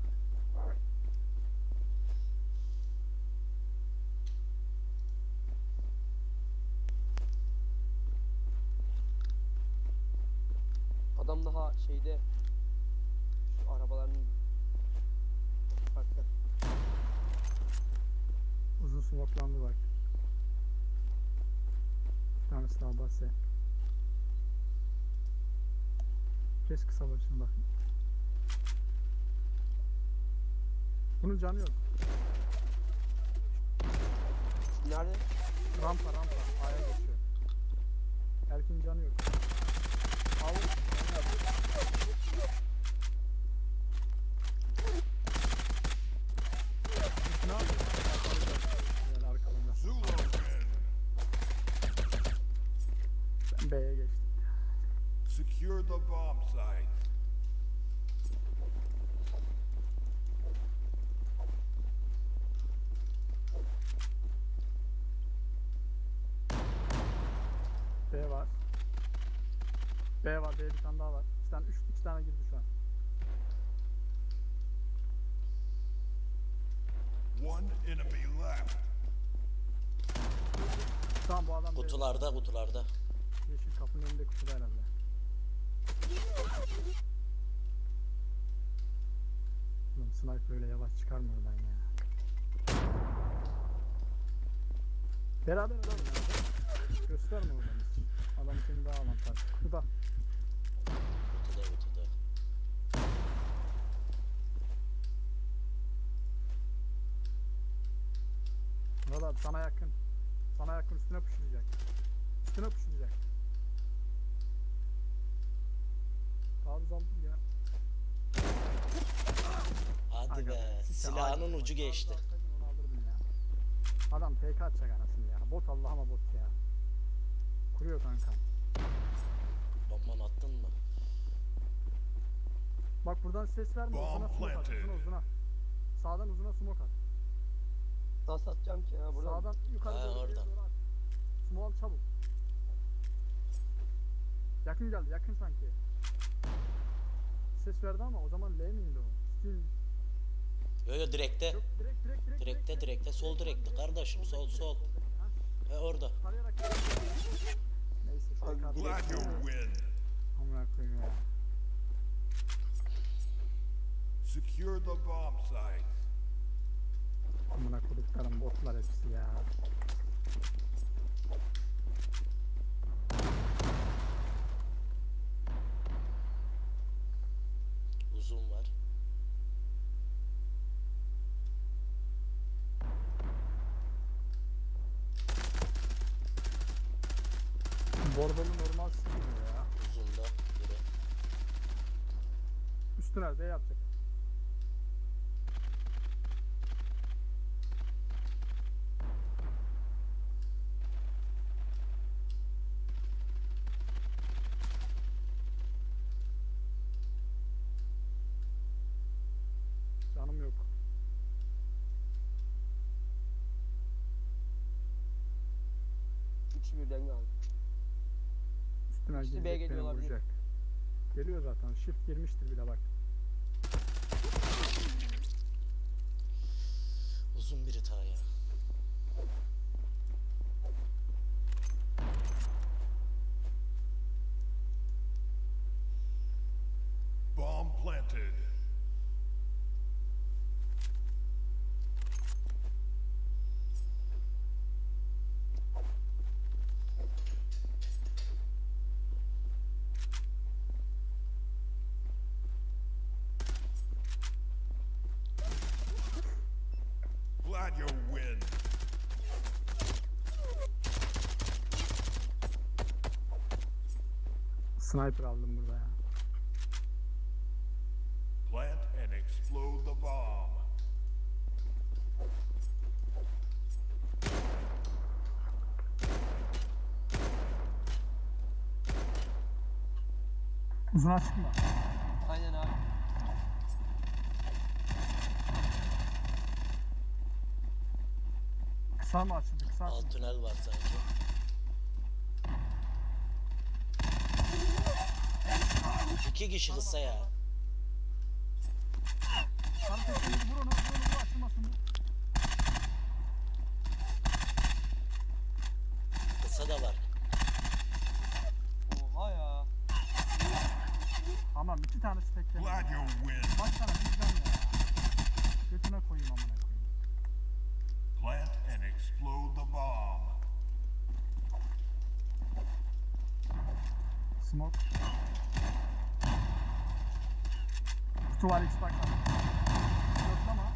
Adam daha şeyde şu arabaların farklı. Uzun smoklandı bak. Bir tanesi daha bahse. Kes kısa başını bak. Bunun canı yok. Nerede? Rampa rampa. A'ya geçiyor. Erkin canı yok. Al. Ne yapıyor? Yani arkamda. Zulu win. Ben B'ye geçtim. Secure the bomb site. B var. B var. B bir tane daha var. İki tane, üç, iki tane girdi şu an. One enemy left. Tamam bu adam B'de. Kutularda kutularda. Yeşil kapının önünde kutuda herhalde. Oğlum sniper öyle yavaş çıkar mı oradan ya? Beraber adam ya. Gösterme oradan hiç. Adam senin daha avantaj. Kutuda. Kutuda kutuda. Murat abi sana yakın. Sana yakın üstüne puşlayacak. Üstüne puşlayacak. Taarruz aldım ya. Hadi Aga be. siz de Silahının aynı. ucu geçti. Taarruz alsaydın onu alırdın ya. Adam T K atacak anasını ya. Bot Allah'ıma bot ya. Kuruyor kankam. Bomban attın mı? Bak buradan ses verme. Bomb Uzuna smoke at. planted. Uzuna uzuna. Sağdan uzuna smoke at. Nasıl atacağım ki ya buradan? Sağdan yukarı Ha, doğru geri oradan. doğru at. Smoke al çabuk. Yakın geldi. Yakın sanki. Ses verdi ama o zaman L miydi o? Steam. Yo yo direkte. Yok direkt direkt direkt. Direkte direkte. Sol direkte kardeşim. Sol sol. He orada. Tarayarak neyse şu Abi, ekran. Glad you win. Amına koyayım ya. Secure the bomb site. Amına koduklarım botlar hepsi ya. Uzun var. Bordolu normal sıkıyor ya. Uzunda biri. Üstüne B yapacak. Canım yok. Üçü birden geldi. Üstüne İkisi B'ye gelecek beni geliyor olabilir. vuracak. Geliyor zaten. Shift girmiştir bir de bak. Uzun bir hata ya. Bomb planted. Glad you win. Sniper aldım burada ya. Plant and explode the bomb. Uzun açık mı? Aynen abi. Kısa mı açıldı? Kısa açıldı. Alt tünel var sanki. İki kişi kısa ya. Sarı tekneyi vur onu, vur onu, vur açılmasın. Vur. Kısa da var. Oha ya. Tamam iki tanesi tekne. Glad you win. Kaç tane bizden ya. Götüne koyayım amına koyayım. Plant and explode the bomb. Smoke. Kutu var Xbox var. Yok ama.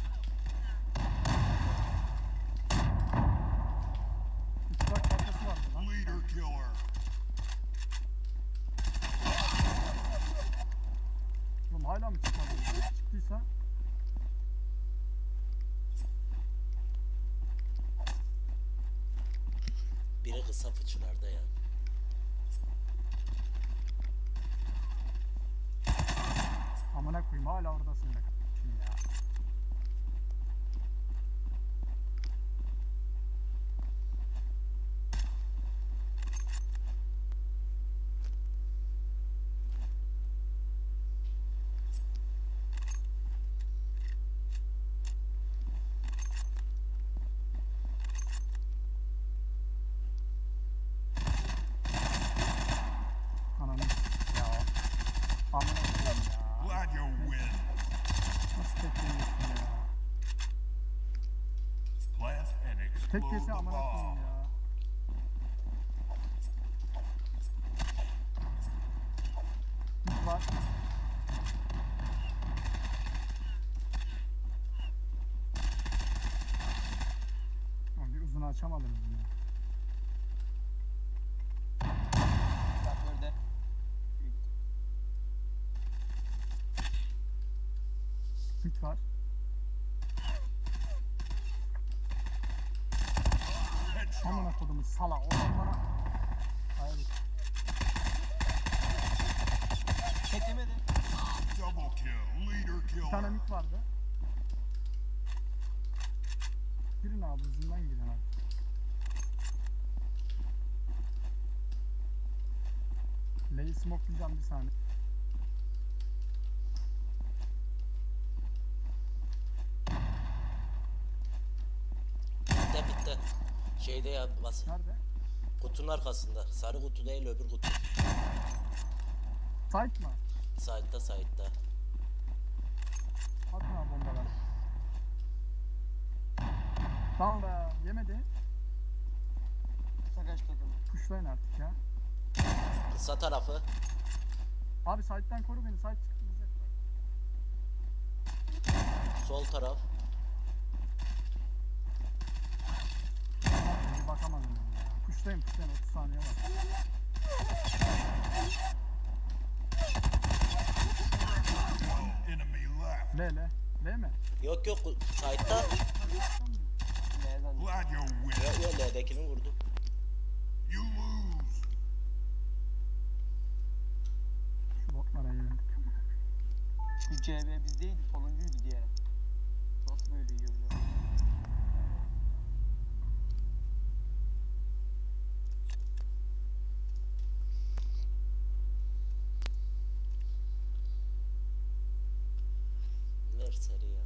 Xbox arkası vardı lan. Leader killer. Oğlum hala mı çıkmadı? ya? Çıktıysa. Biri kısa fıçılarda ya. Amına koyayım hala oradasın be kardeşim ya. Ananı s- ya. Amına koyayım ya. Glad you win. Nasıl tekleyiyorsun ya? Plant and explode Teklesi the amına koyayım bomb. ya. Hit var. Lan bir uzun açamadınız mı? Traktörde. Hit var. Amına Headshot. kodumu sala. Oradan bana. Hayır. Çekemedi. Double kill. Leader Bir tane killer. mit vardı. Girin abi uzundan girin abi. L'yi smokelayacağım bir saniye. Bitti bitti. Şeyde ya bas. Nerede? Kutunun arkasında. Sarı kutu değil öbür kutu. Site mı? Side'da side'da. Atma abi bombaları. Tamam be yemedi. Kısa kaç takım. Kuşlayın artık ya. Kısa tarafı. Abi site'den koru beni. Site çıktı bize. Sol taraf. Tamam, bir bakamadım ben ya. Kuşlayın kuşlayın otuz saniye var. One enemy left. L L. L mi? Yok yok side'da. Ne zannediyorsun? Glad you win. Yok yok L'dekini vurdum. You lose. Şu botlara yenildik. Şu C B bizdeydi. Sonuncuydu diğer. Nasıl böyle iyi oynuyor? Ne seri ya.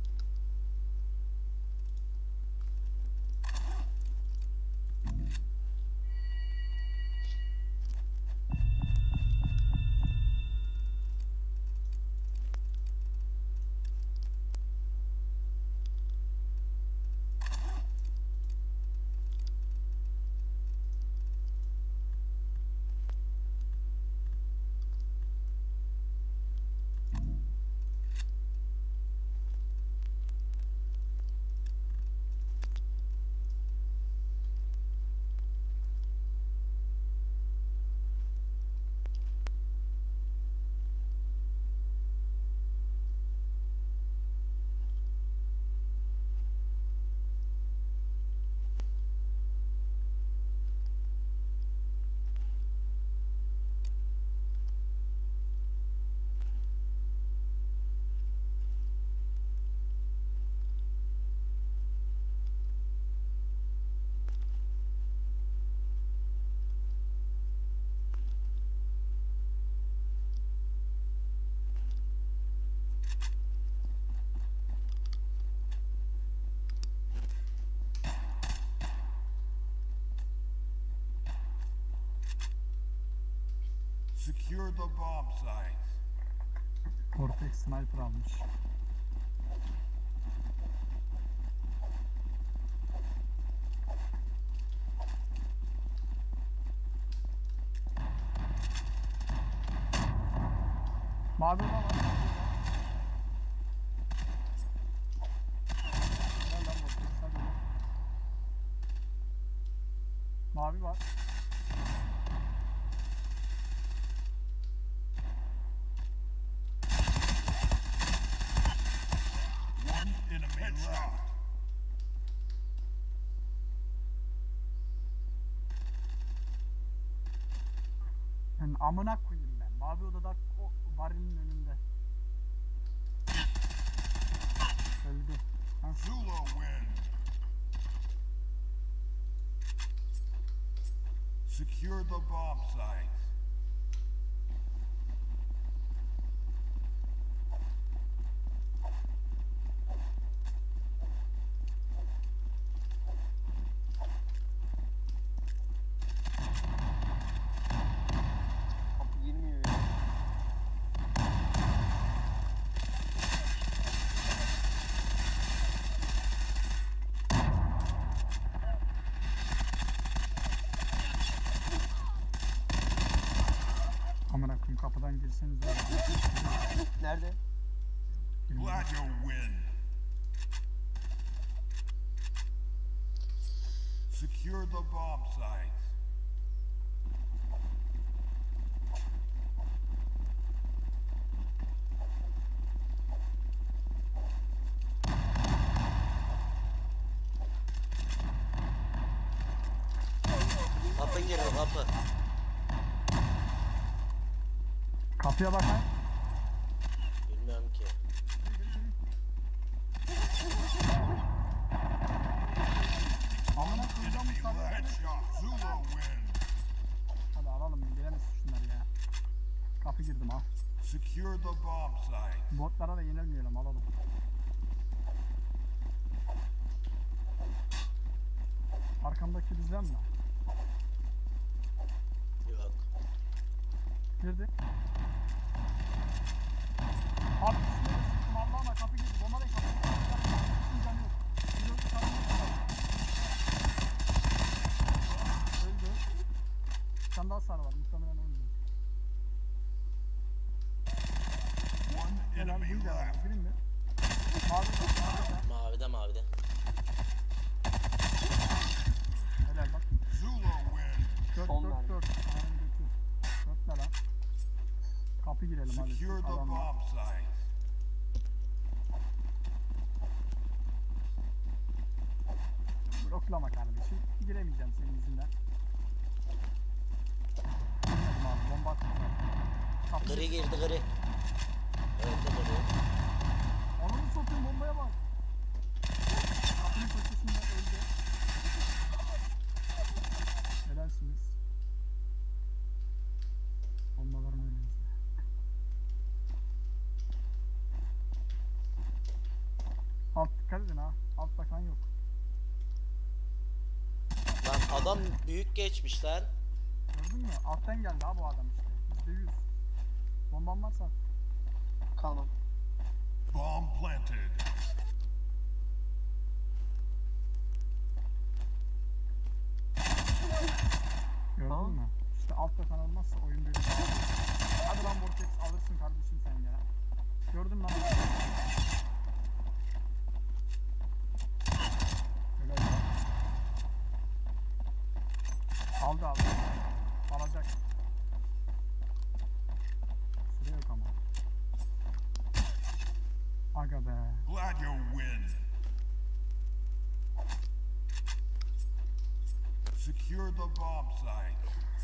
Secure the bomb sites. Cortex sniper almış. Mavi olan var. Helal lan Cortex, hadi oğlum. Mavi var. One enemy left. Yani amına koyayım ben. Mavi odada o varilin önünde. Öldü. Ha? Zula win. Secure the bomb sites. Kapı girmiyor ya. Amına koyayım, kapıdan girseniz öyle. Nerede? Glad you win. Secure the bomb sites. Kapı giriyor kapı. Kapıya bakın. Bilmiyorum ki. Amına koyacağım bu Enemy sarı. headshot. Zula win. Hadi alalım, bilemezsin şunları ya. Kapı girdim ha. Secure the bomb sites. Botlara da yenilmeyelim, alalım. Arkamdaki bizden mi? Yok. Girdi. Abi üstüne de sıktım Allah'ına, kapı girdi. Bomba da kapı girdi. Hiçbir canı yok. Bir öldü, sarı yok. Öldü. Bir tane daha sarı var. Muhtemelen öldü. One Helal, enemy buydu herhalde. left. Girin mi? Mavi de, mavi de. Mavide mavide. Helal bak. Zula win. Dört, Son dört, mermi. dört. Ayağını götür. Dört ne lan? Kapı girelim hadi. Secure the Adamlar. bomb sites. Bloklama kardeşim. Giremeyeceğim senin yüzünden. Girmedim abi. Bomba attım. Kapı Gri girdi gri. Öldü gri. Onu mu satayım, bombaya bak. Kapının köşesinde öldü. Helalsiniz. Bombalarım önünüzde. Dikkat edin ha. Altta kan yok. Lan adam büyük geçmiş lan. Gördün mü? Alttan geldi ha bu adam işte. Yüzde yüz. Bomban varsa. Kalmam. Bomb planted. Gördün Tamam. mü? İşte altta kan olmazsa oyun böyle. Hadi lan Vortex alırsın kardeşim sen ya. Gördün mü lan? Öyle ya. Aldı aldı. Alacak. Süre yok ama. Aga be. Glad you win. Secure the bomb site.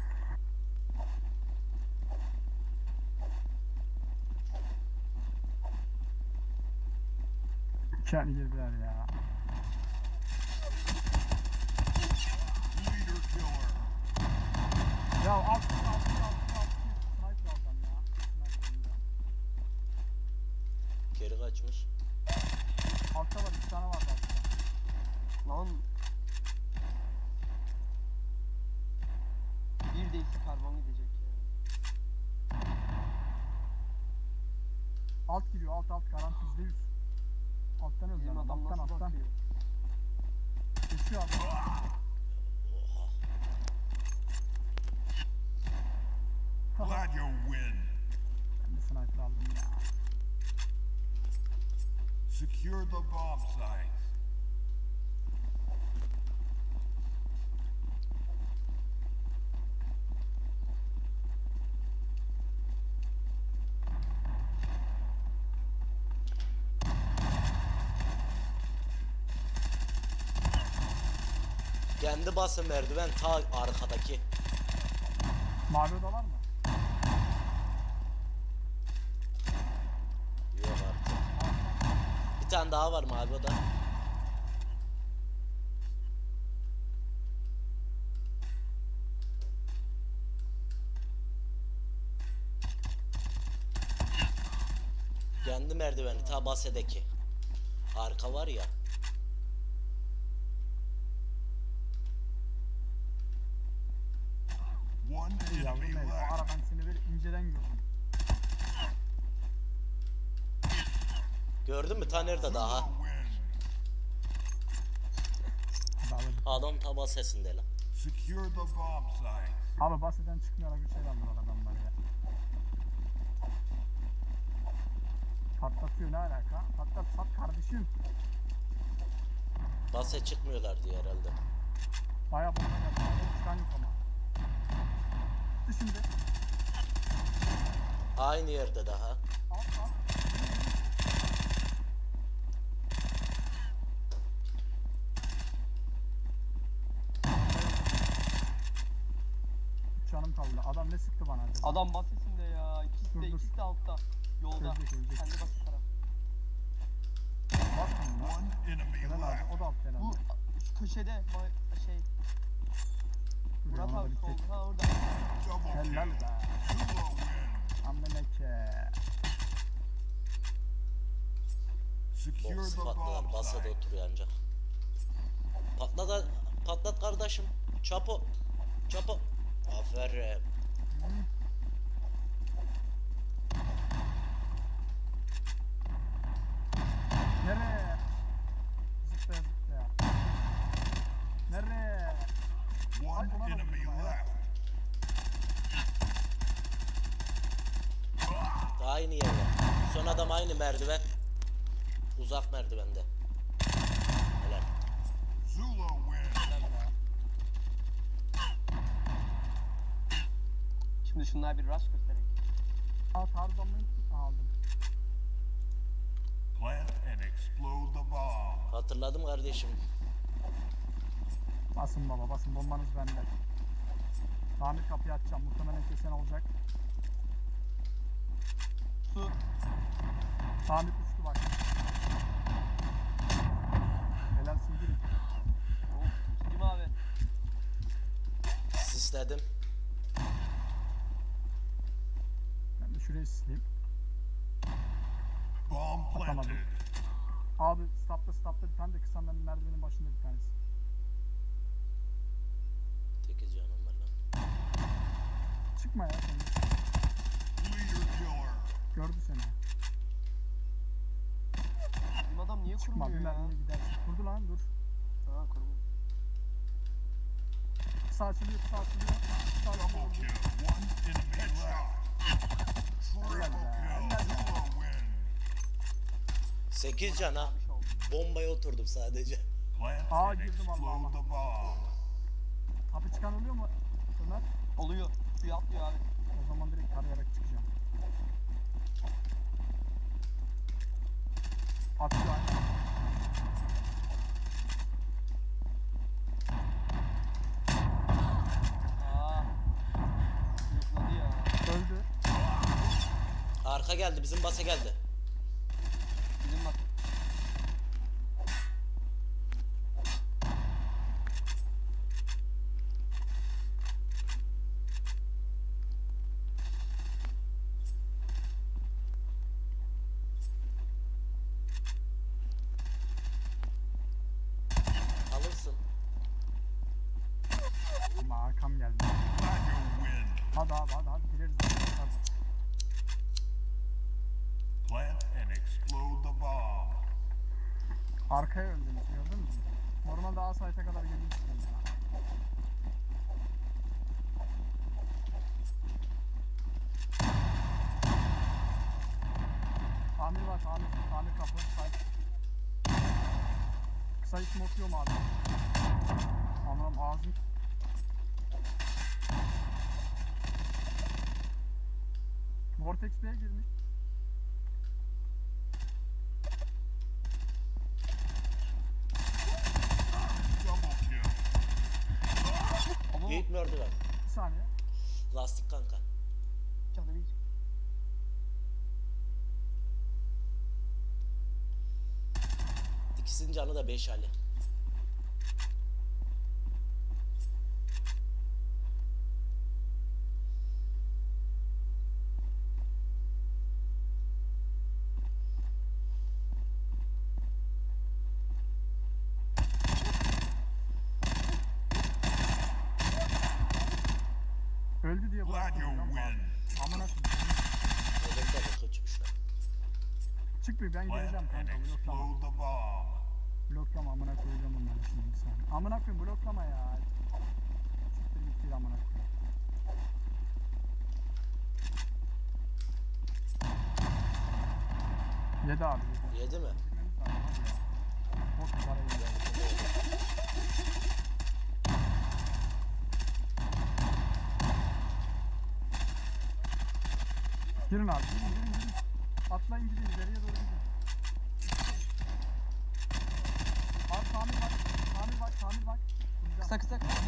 İçeri girdiler ya. Leader killer. Ya alt alt alt alt alt sniper alacağım ya. Sniper alacağım. Geri kaçmış. Altta var iki tane vardı altta. Lan. Bir değilse karbon gidecek ya. Alt giriyor alt alt garanti yüzde yüz. Alttan öldü Bizim adam, adam alttan nasıl alttan. bakıyor? Geçiyor adam. Oha. Glad you win. Ben de sniper aldım ya. Secure the bomb site. Kendi bası merdiven ta arkadaki. Mavi oda var mı? Yok artık. Bir tane daha var mavi oda. Kendi merdiveni ta basedeki. Arka var ya. One Ey yavrum enemy ey. O left. ara ben seni böyle inceden gördüm. Gördün mü? Ta nerede daha? Zula win. Hadi alırım. Adam ta basesinde lan. Secure the bomb site. Abi baseden çıkmıyor bir şey aldılar adamlar ya. Patlatıyor ne alaka? Patlat sat kardeşim. Base çıkmıyorlar diye herhalde. Baya bomba geldi. Abi çıkan yok ama. Gitti şimdi. Aynı yerde daha. Al al. Üç canım kaldı. Adam ne sıktı bana acaba? Adam basesinde ya. İkisi Dur, de dur. ikisi de altta. Yolda. Ölecek, ölecek. Kendi basit taraf. Bakın lan. One enemy Helal abi. left. O da alt Bu herhalde. şu köşede ma- şey Dur ya, Murat ona da abi bir tek. solda. Ha orada. Double Helal kill. be. Zula win. Ammeneke. Secure Box the patlayan bomb basede site. oturuyor ancak. Patla da patlat kardeşim. Çapo. Çapo. Aferin. Nereye? Zıplaya zıplaya. Nereye? One Ay, ulan enemy öldürdüm ha, left. Daha aynı yerde. Son adam aynı merdiven. Uzak merdivende. Helal. Zula win. Helal be. Şimdi şunlara bir rush göstereyim. Aa tarzanlıyım. Aldım. Plant and explode the bomb. Hatırladım kardeşim. Basın baba basın. Bombanız bende. Tamir kapıyı açacağım. Muhtemelen kesen olacak. Su. Tamir uçtu bak. Helal sildirin. Oh, ikinci mavi. Sisledim. Ben de şurayı sileyim. Bomb Atamadım. planted. Abi stopta stopta bir tane de kısanların merdivenin başında bir tanesi. sekiz canım var lan. Çıkma ya sen. Leader killer. Gördü seni. Bizim adam niye Çıkma bir kurmuyor ya? mermiye gidersin. Kurdu lan dur. Ha kurmuyor. Kısa açılıyor kısa açılıyor. Kısa açılıyor. Double kill. One enemy left. Triple kill. Zula win. sekiz can ha. Bir şey oldu. Bombaya oturdum sadece. Plant Aa, and girdim explode Allah'ıma. the bomb. Kapı çıkan oluyor mu Ömer? Oluyor. Suya atlıyor abi. O zaman direkt tarayarak çıkacağım. Atıyor aynen. Aa. Yokladı ya. Öldü. Arka geldi, bizim basa geldi. Bizim bak. Alırsın. Ama arkam geldi. Glad you win. Hadi abi hadi hadi gireriz. Hadi. Plant and explode the bomb. Arkaya öldünüz gördün mü? Normalde A site'e kadar gelmiştim ya. Tamir var tamir. Tamir kapı. Site. Kısayı smokluyorum abi. Anam ağzım. Vortex B'ye girmiş. Double kill. Ama Büyük merdiven. Bir saniye. Lastik kanka. canı bir. İkisinin canı da beş hali. Öldü diye Glad bıraktım. you biliyor musun win. abi? Amına koyayım. Elimde bu kaçmışlar. Çık bir ben geleceğim Plant and kanka bloklama. explode the bomb. Bloklama amına koyacağım onları şimdi bir saniye. Amına koyayım bloklama ya. Siktir git bir amına koyayım. Yedi abi yedi. Yedi mi? Girmemiz lazım hadi ya. Bot para yedi. Girin abi girin girin girin. Atlayın gidin ileriye doğru gidin. Abi tamir bak. Tamir bak tamir bak. Kuracağım. Kısa kısa kısa.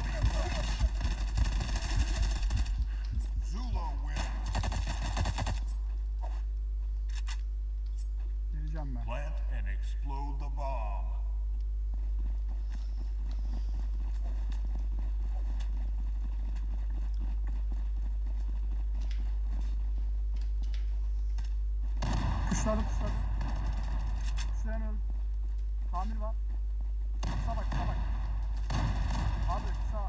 Zula win. Gireceğim ben. Plant and explode the bomb. Kuşladım kuşladım. Kuşlayan öldü. Tamir var. Kısa bak kısa bak. Abi kısa.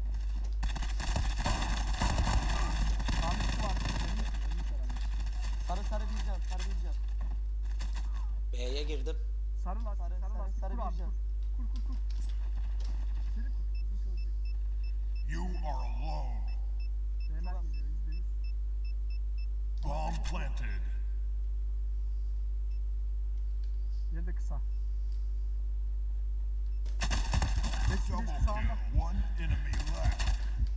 Tamir var. Ölmüş, ölmüş herhalde. Sarı sarı bir can. Sarı bir can. B'ye girdim. Sarı lastik, Sarı, sarı, sarı, lastik. sarı Kur abi, bir can. kur. Kur kur kur. Seri kur. Bizimki ölecek. You are alone. Beyler geliyor yüzde yüz. Bomb planted. Yedi kısa. Geçti Double geçti sağında. kill. One enemy left.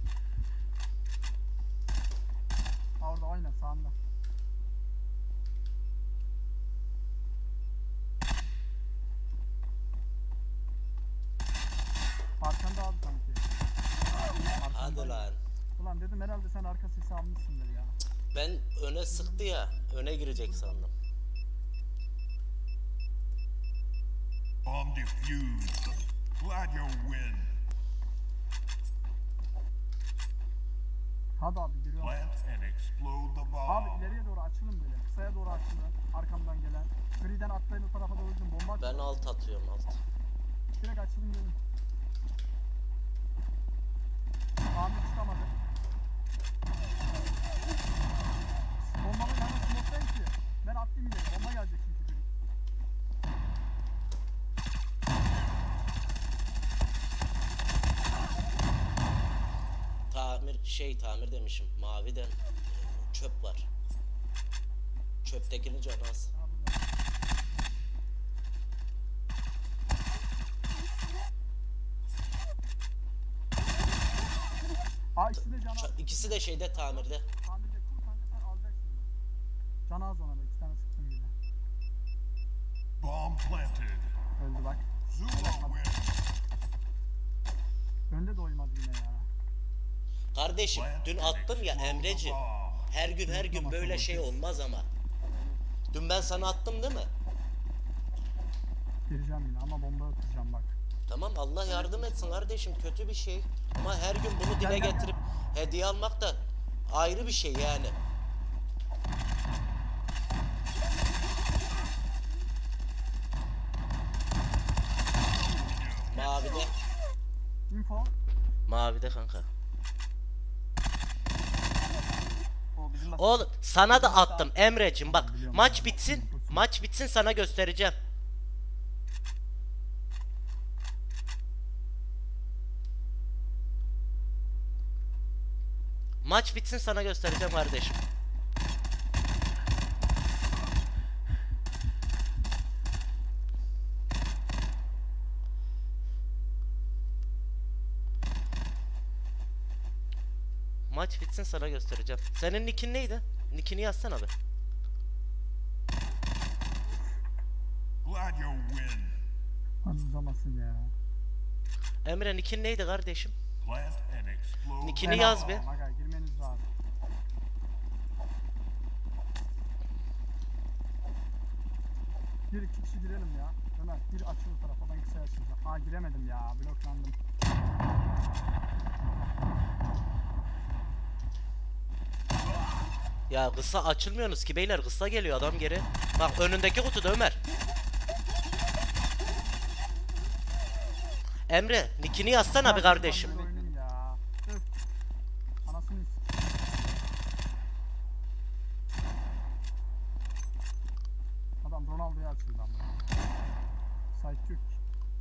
Ha orada aynen sağında. Arkanda abi sanki. Arkanda. Hadi lan. Ulan dedim herhalde sen arka sesi almışsındır ya. Ben öne sıktı ya. Öne girecek sandım. Bomb defused. Glad you win. Hadi abi giriyorum. Plant and explode the Abi bomb. ileriye doğru açılın böyle. Kısaya doğru açılın. Arkamdan gelen. Griden atlayın o tarafa doğru gidin. Bomba Ben atın. alt atıyorum alt. Direkt açılın gelin. Tamir çıkamadı. Bombanın yanına smoke'dayım ki. Ben attım ileri. Bomba gelecek çünkü grid. Tamir şey tamir demişim. Maviden e, çöp var. Çöptekinin canı az. Ha burada. Aa ikisi de can az. Ç- İkisi de şeyde tamirde. Tamirde kur kanka sen alacaksın bunu. Can az ona da iki tane sıktım gibi. Bomb planted. Öldü bak. Zula win. Önde de oymadı yine ya. Kardeşim Plant dün and attım ya explode the Emreciğim. bomb. Her gün her gün böyle şey olmaz ama. Dün ben sana attım değil mi? Gireceğim yine ama bomba atacağım bak. Tamam Allah yardım etsin kardeşim kötü bir şey. Ama her gün bunu dile Gel, gel, getirip hediye almak da ayrı bir şey yani. Mavide. Info. Mavide kanka. O bizim bak. Oğlum sana da attım Emreciğim bak. Biliyorum Maç ya. bitsin. Maç bitsin sana göstereceğim. Maç bitsin sana göstereceğim kardeşim. Maç bitsin sana göstereceğim. Senin nickin neydi? Nickini yazsana be. Glad you win. Hadi uzamasın ya. Emre nickin neydi kardeşim? Plant and explode Nickini the yaz bomb. be. Aga girmeniz lazım. Bir iki kişi girelim ya. Ömer bir açıl o tarafa ben kısa açılacağım. Aa giremedim ya bloklandım. Ya kısa açılmıyorsunuz ki beyler kısa geliyor adam geri. Bak önündeki kutuda Ömer. Emre nickini yazsana bir kardeşim. Ben bir oynayayım ya. Öf. Anasını is- Adam Ronaldo'ya açıldı ama. Sait yok ki.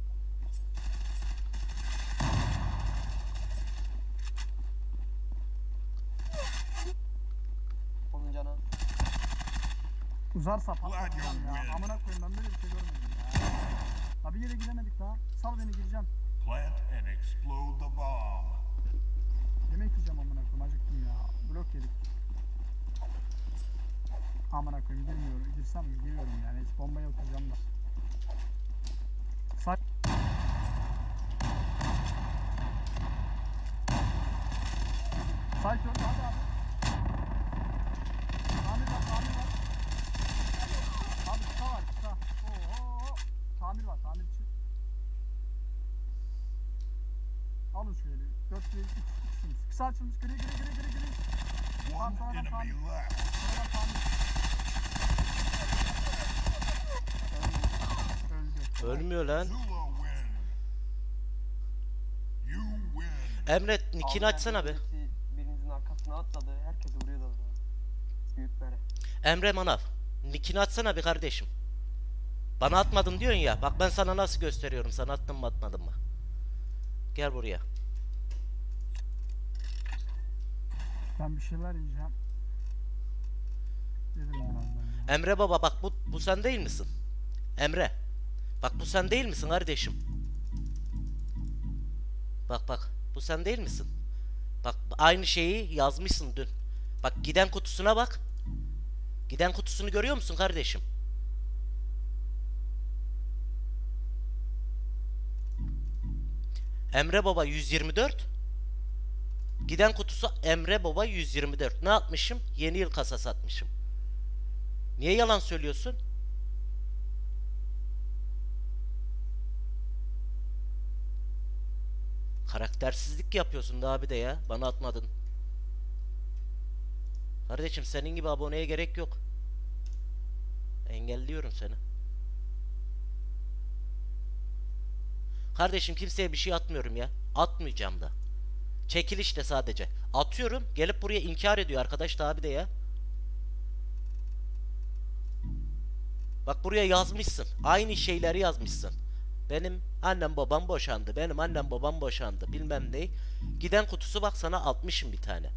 Onun canı. Uzarsa Glad you patlatacağım ya. win. Amına koyayım ben böyle bir şey görmedim ya. Ha bir yere giremedik daha. Sal beni gireceğim. Plant and explode the bomb. Yemek yiyeceğim amına koyayım acıktım ya. Blok yedik. Amına koyayım girmiyorum. Girsem mi? Giriyorum yani. Hiç bombaya oturacağım da. Say. Say kör hadi abi. Tamir var tamir var. Abi kısa var kısa. Oo. Tamir var tamir için. Alın şöyle. dört bir iki kısa açılmış. Gri gri gri gri gri. One Tamam, tamam, tamam. enemy left. Sonradan tamir. Öldü. Ölmüyor lan. Zula win. You win. Emre nickini Abi açsana be. birisi Birinizin arkasına atladı. Herkes vuruyordu o zaman. Büyüklere. Emre Manav. Nickini açsana bir kardeşim. Bana atmadın diyorsun ya. Bak ben sana nasıl gösteriyorum. Sana attım mı atmadım mı? Gel buraya. Ben bir şeyler yiyeceğim. Yedim birazdan ya. Emre baba bak bu, bu sen değil misin? Emre. Bak bu sen değil misin kardeşim? Bak bak bu sen değil misin? Bak aynı şeyi yazmışsın dün. Bak giden kutusuna bak. Giden kutusunu görüyor musun kardeşim? Emre baba yüz yirmi dört. Giden kutusu Emre baba yüz yirmi dört. Ne atmışım? Yeni yıl kasası atmışım. Niye yalan söylüyorsun? Karaktersizlik yapıyorsun da abi de ya. Bana atmadın. Kardeşim senin gibi aboneye gerek yok. Engelliyorum seni. Kardeşim kimseye bir şey atmıyorum ya. Atmayacağım da. Çekilişte sadece. Atıyorum, gelip buraya inkar ediyor arkadaş da abi de ya. Bak buraya yazmışsın. Aynı şeyleri yazmışsın. Benim annem babam boşandı. Benim annem babam boşandı. Bilmem ne. Giden kutusu bak sana atmışım bir tane.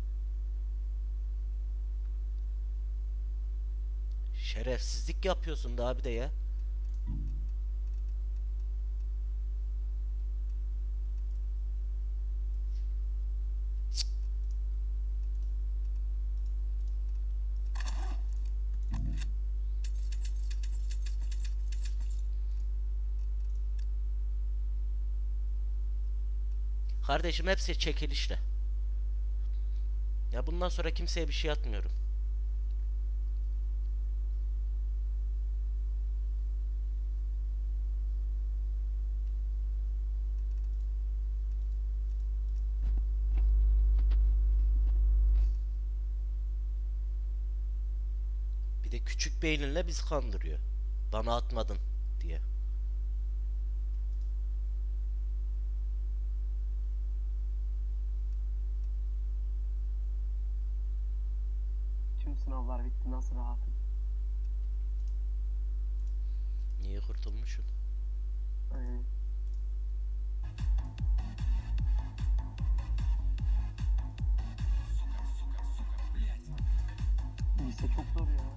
Şerefsizlik yapıyorsun da abi de ya. Kardeşim hepsi çekilişle. Ya bundan sonra kimseye bir şey atmıyorum. Bir de küçük beyninle bizi kandırıyor. Bana atmadın diye. Tüm sınavlar bitti, nasıl rahatım. Niye kurtulmuşsun? Aynen. Lise çok zor ya.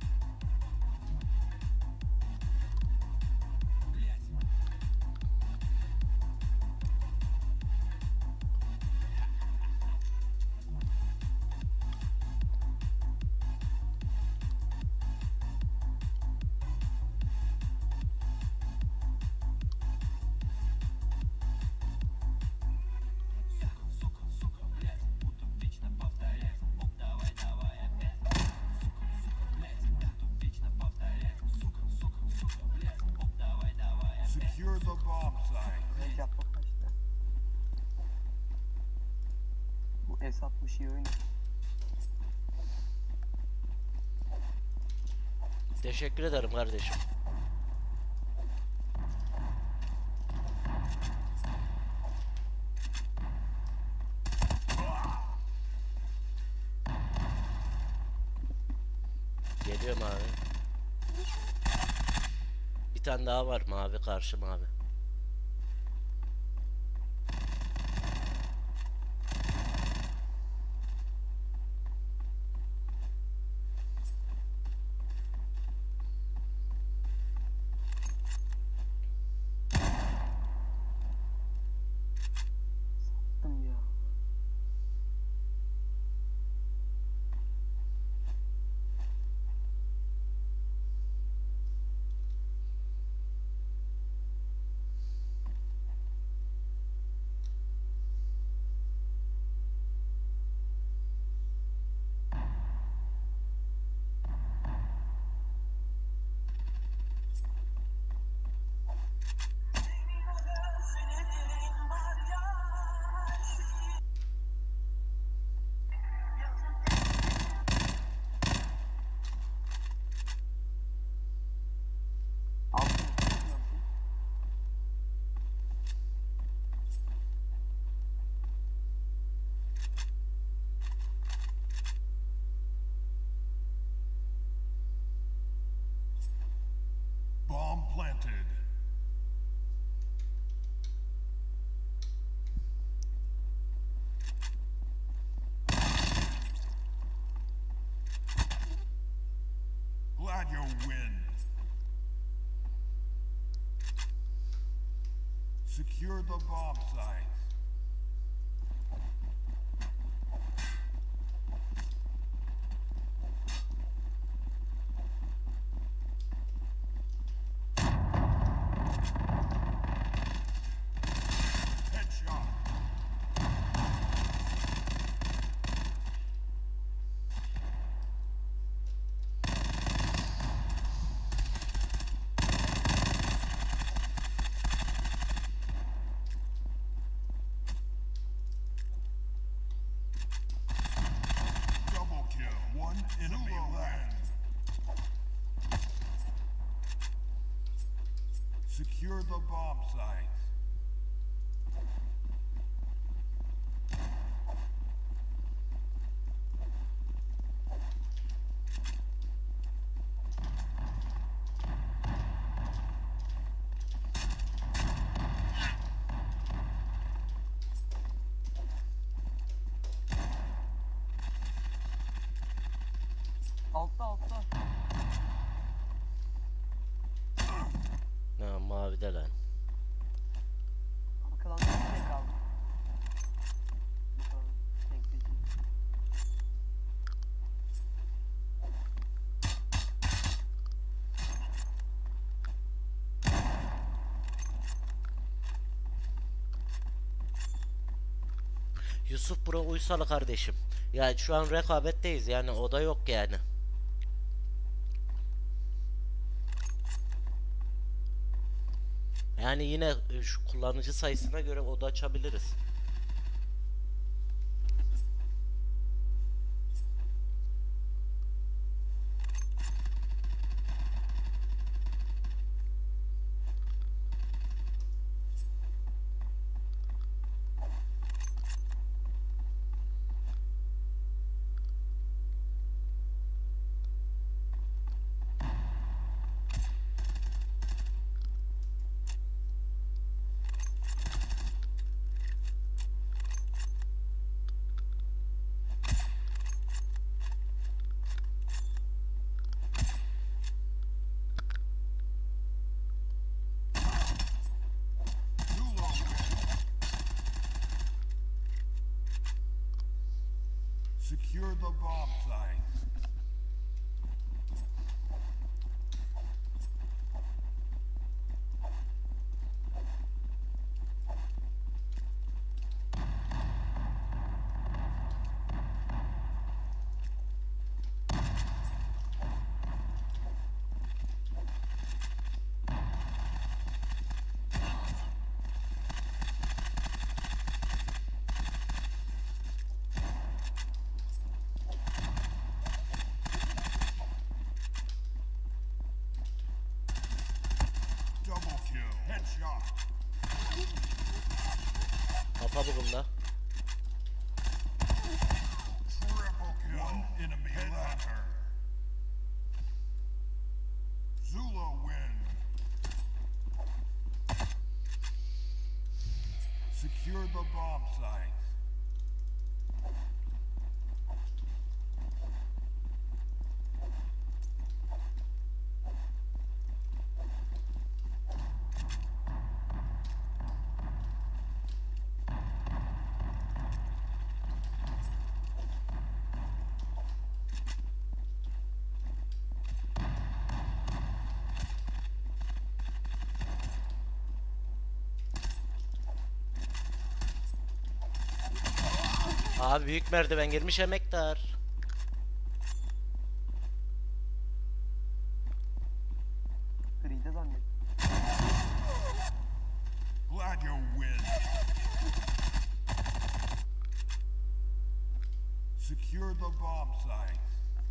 Secure the bomb site. Ne yapmak kaçtı. Bu S altmış iyi oyunu. Teşekkür ederim kardeşim. Geliyorum abi. Bir tane daha var mavi, karşı mavi. Sattım ya. Altın. Bomb planted. Glad you win. Secure the bomb site. Headshot. the bomb sites. Altta altta. Ha, mavide lan. Arkadan bir şey kaldı. Bu kadar. Tekleyici. Yusuf Bro Uysalı kardeşim. Ya şu an rekabetteyiz yani oda yok yani. Yani yine e, şu kullanıcı sayısına göre oda açabiliriz. Zula win. Secure the bomb sites. Double kill. Headshot. Kafa bugunda. Triple kill. One enemy left. Zula win. Secure the bomb sites. Abi büyük merdiven girmiş emektar. Gri'de zannet. Glad you win. Secure the bomb sites.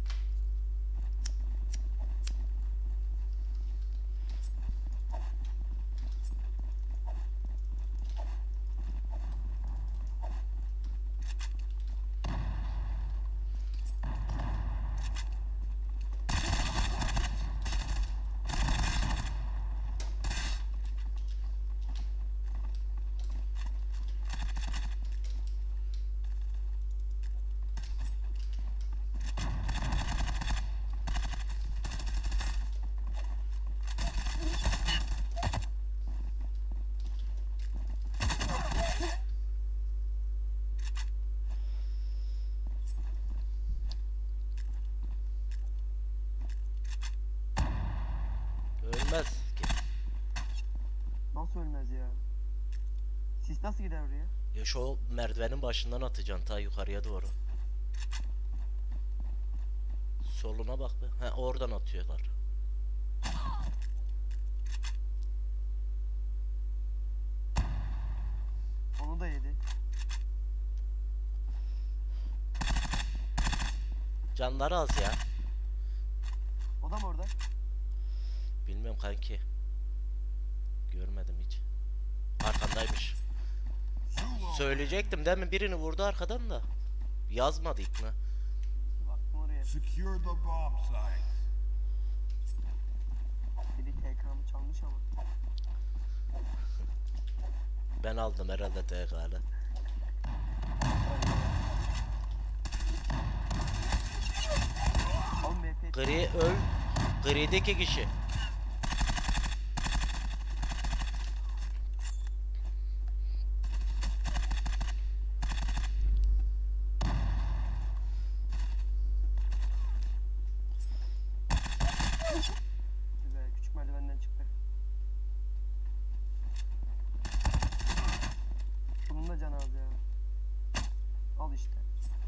Ölmez ki. Nasıl ölmez ya? Sis nasıl gider oraya? Ya şu merdivenin başından atacaksın ta yukarıya doğru. Soluna bak be. He oradan atıyorlar. Onu da yedi. Canları az ya. O da mı orada? Bilmiyorum kanki. Görmedim hiç. Arkandaymış. Zula Söyleyecektim değil mi? Birini vurdu arkadan da. Yazmadı ilk mi? Baktım oraya. secure the bomb sites. Biri T K'mı çalmış ama. Ben aldım herhalde T K'lı. on M P. Gri öl. Gri'deki kişi. Güzel, küçük merdivenden çıktı. Bunun da canı az ya. Al işte.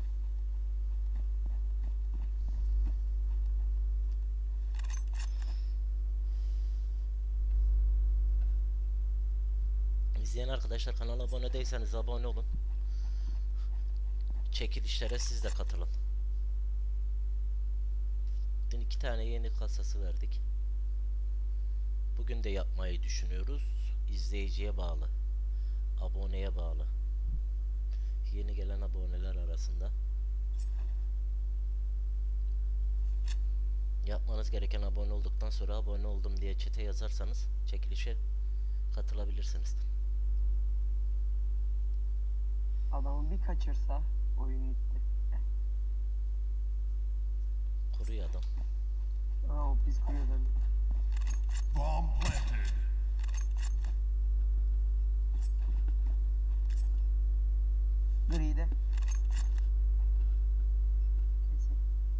İzleyen arkadaşlar kanala abone değilseniz abone olun. Çekilişlere siz de katılın. Dün iki tane yeni kasası verdik. Bugün de yapmayı düşünüyoruz. İzleyiciye bağlı. Aboneye bağlı. Yeni gelen aboneler arasında. Yapmanız gereken abone olduktan sonra abone oldum diye çete yazarsanız çekilişe katılabilirsiniz. Adamı bir kaçırsa oyun gitti. Kuruyor adam. Aa o biz kuruyor zaten. Bomb planted. Gri'de. Kesin.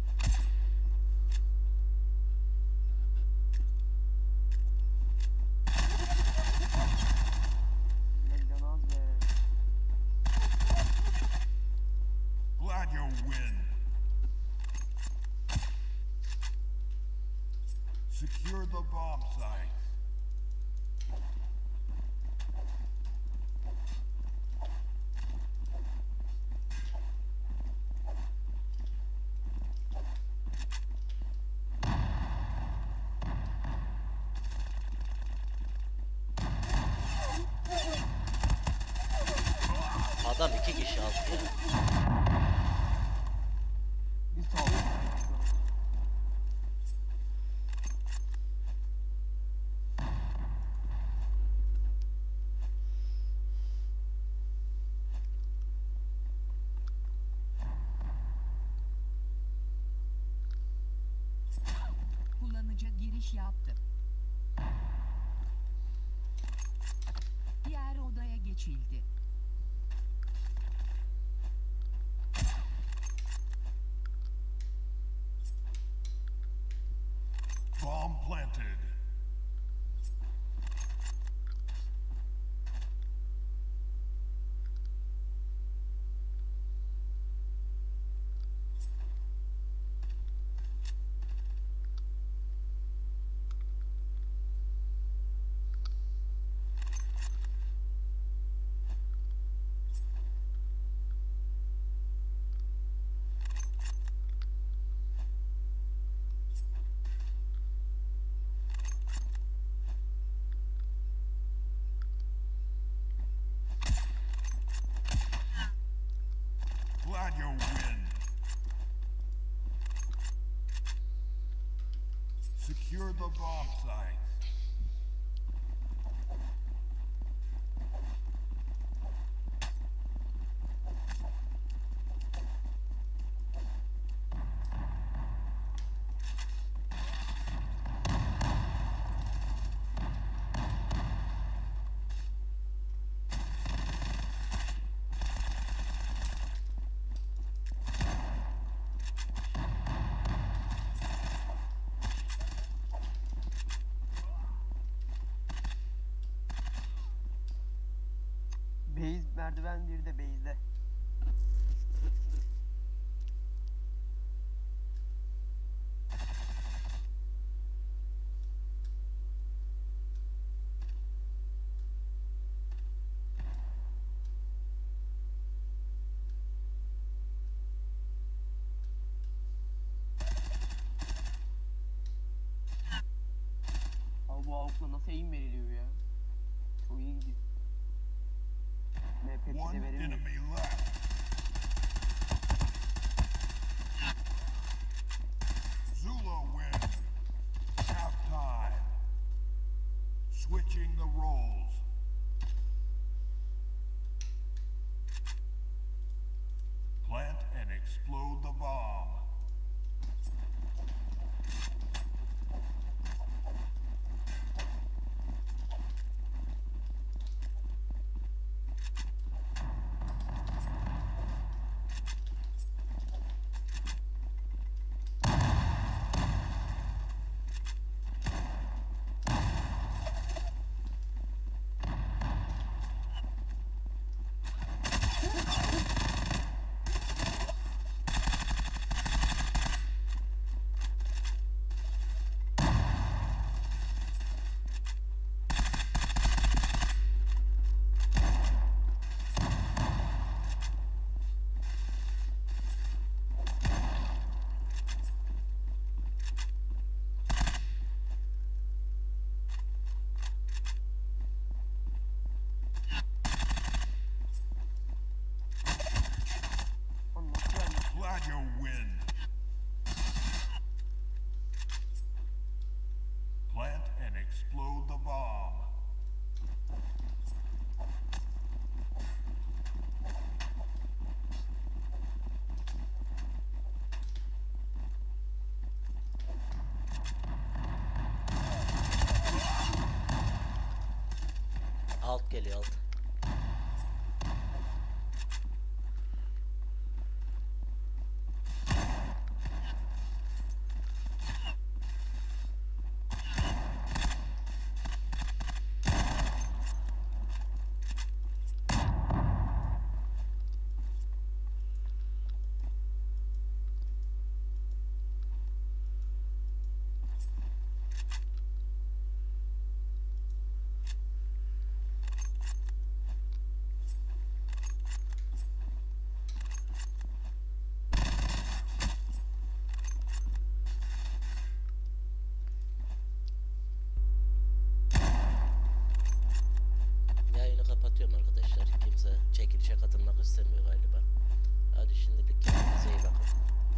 Ne canı az be. Glad you win. Secure the bomb sites. Adam iki kişi aldı ya. Bir sol. Kullanıcı giriş yaptı. Diğer odaya geçildi. Bomb planted. Glad you win. Secure the bomb sites. Base merdiven bir de base'de. Abi bu avukla nasıl eğim veriliyor ya? O iyi gidiyor. M P One de verilmiyor. enemy left. Zula win. Halftime. Switching the roles. Plant and explode the bomb. Lan nasıl vermiş? Glad you win. Plant and explode the bomb. Alt geliyor alt. Yayını kapatıyorum arkadaşlar. Kimse çekilişe katılmak istemiyor galiba. Hadi şimdilik kendinize iyi bakın.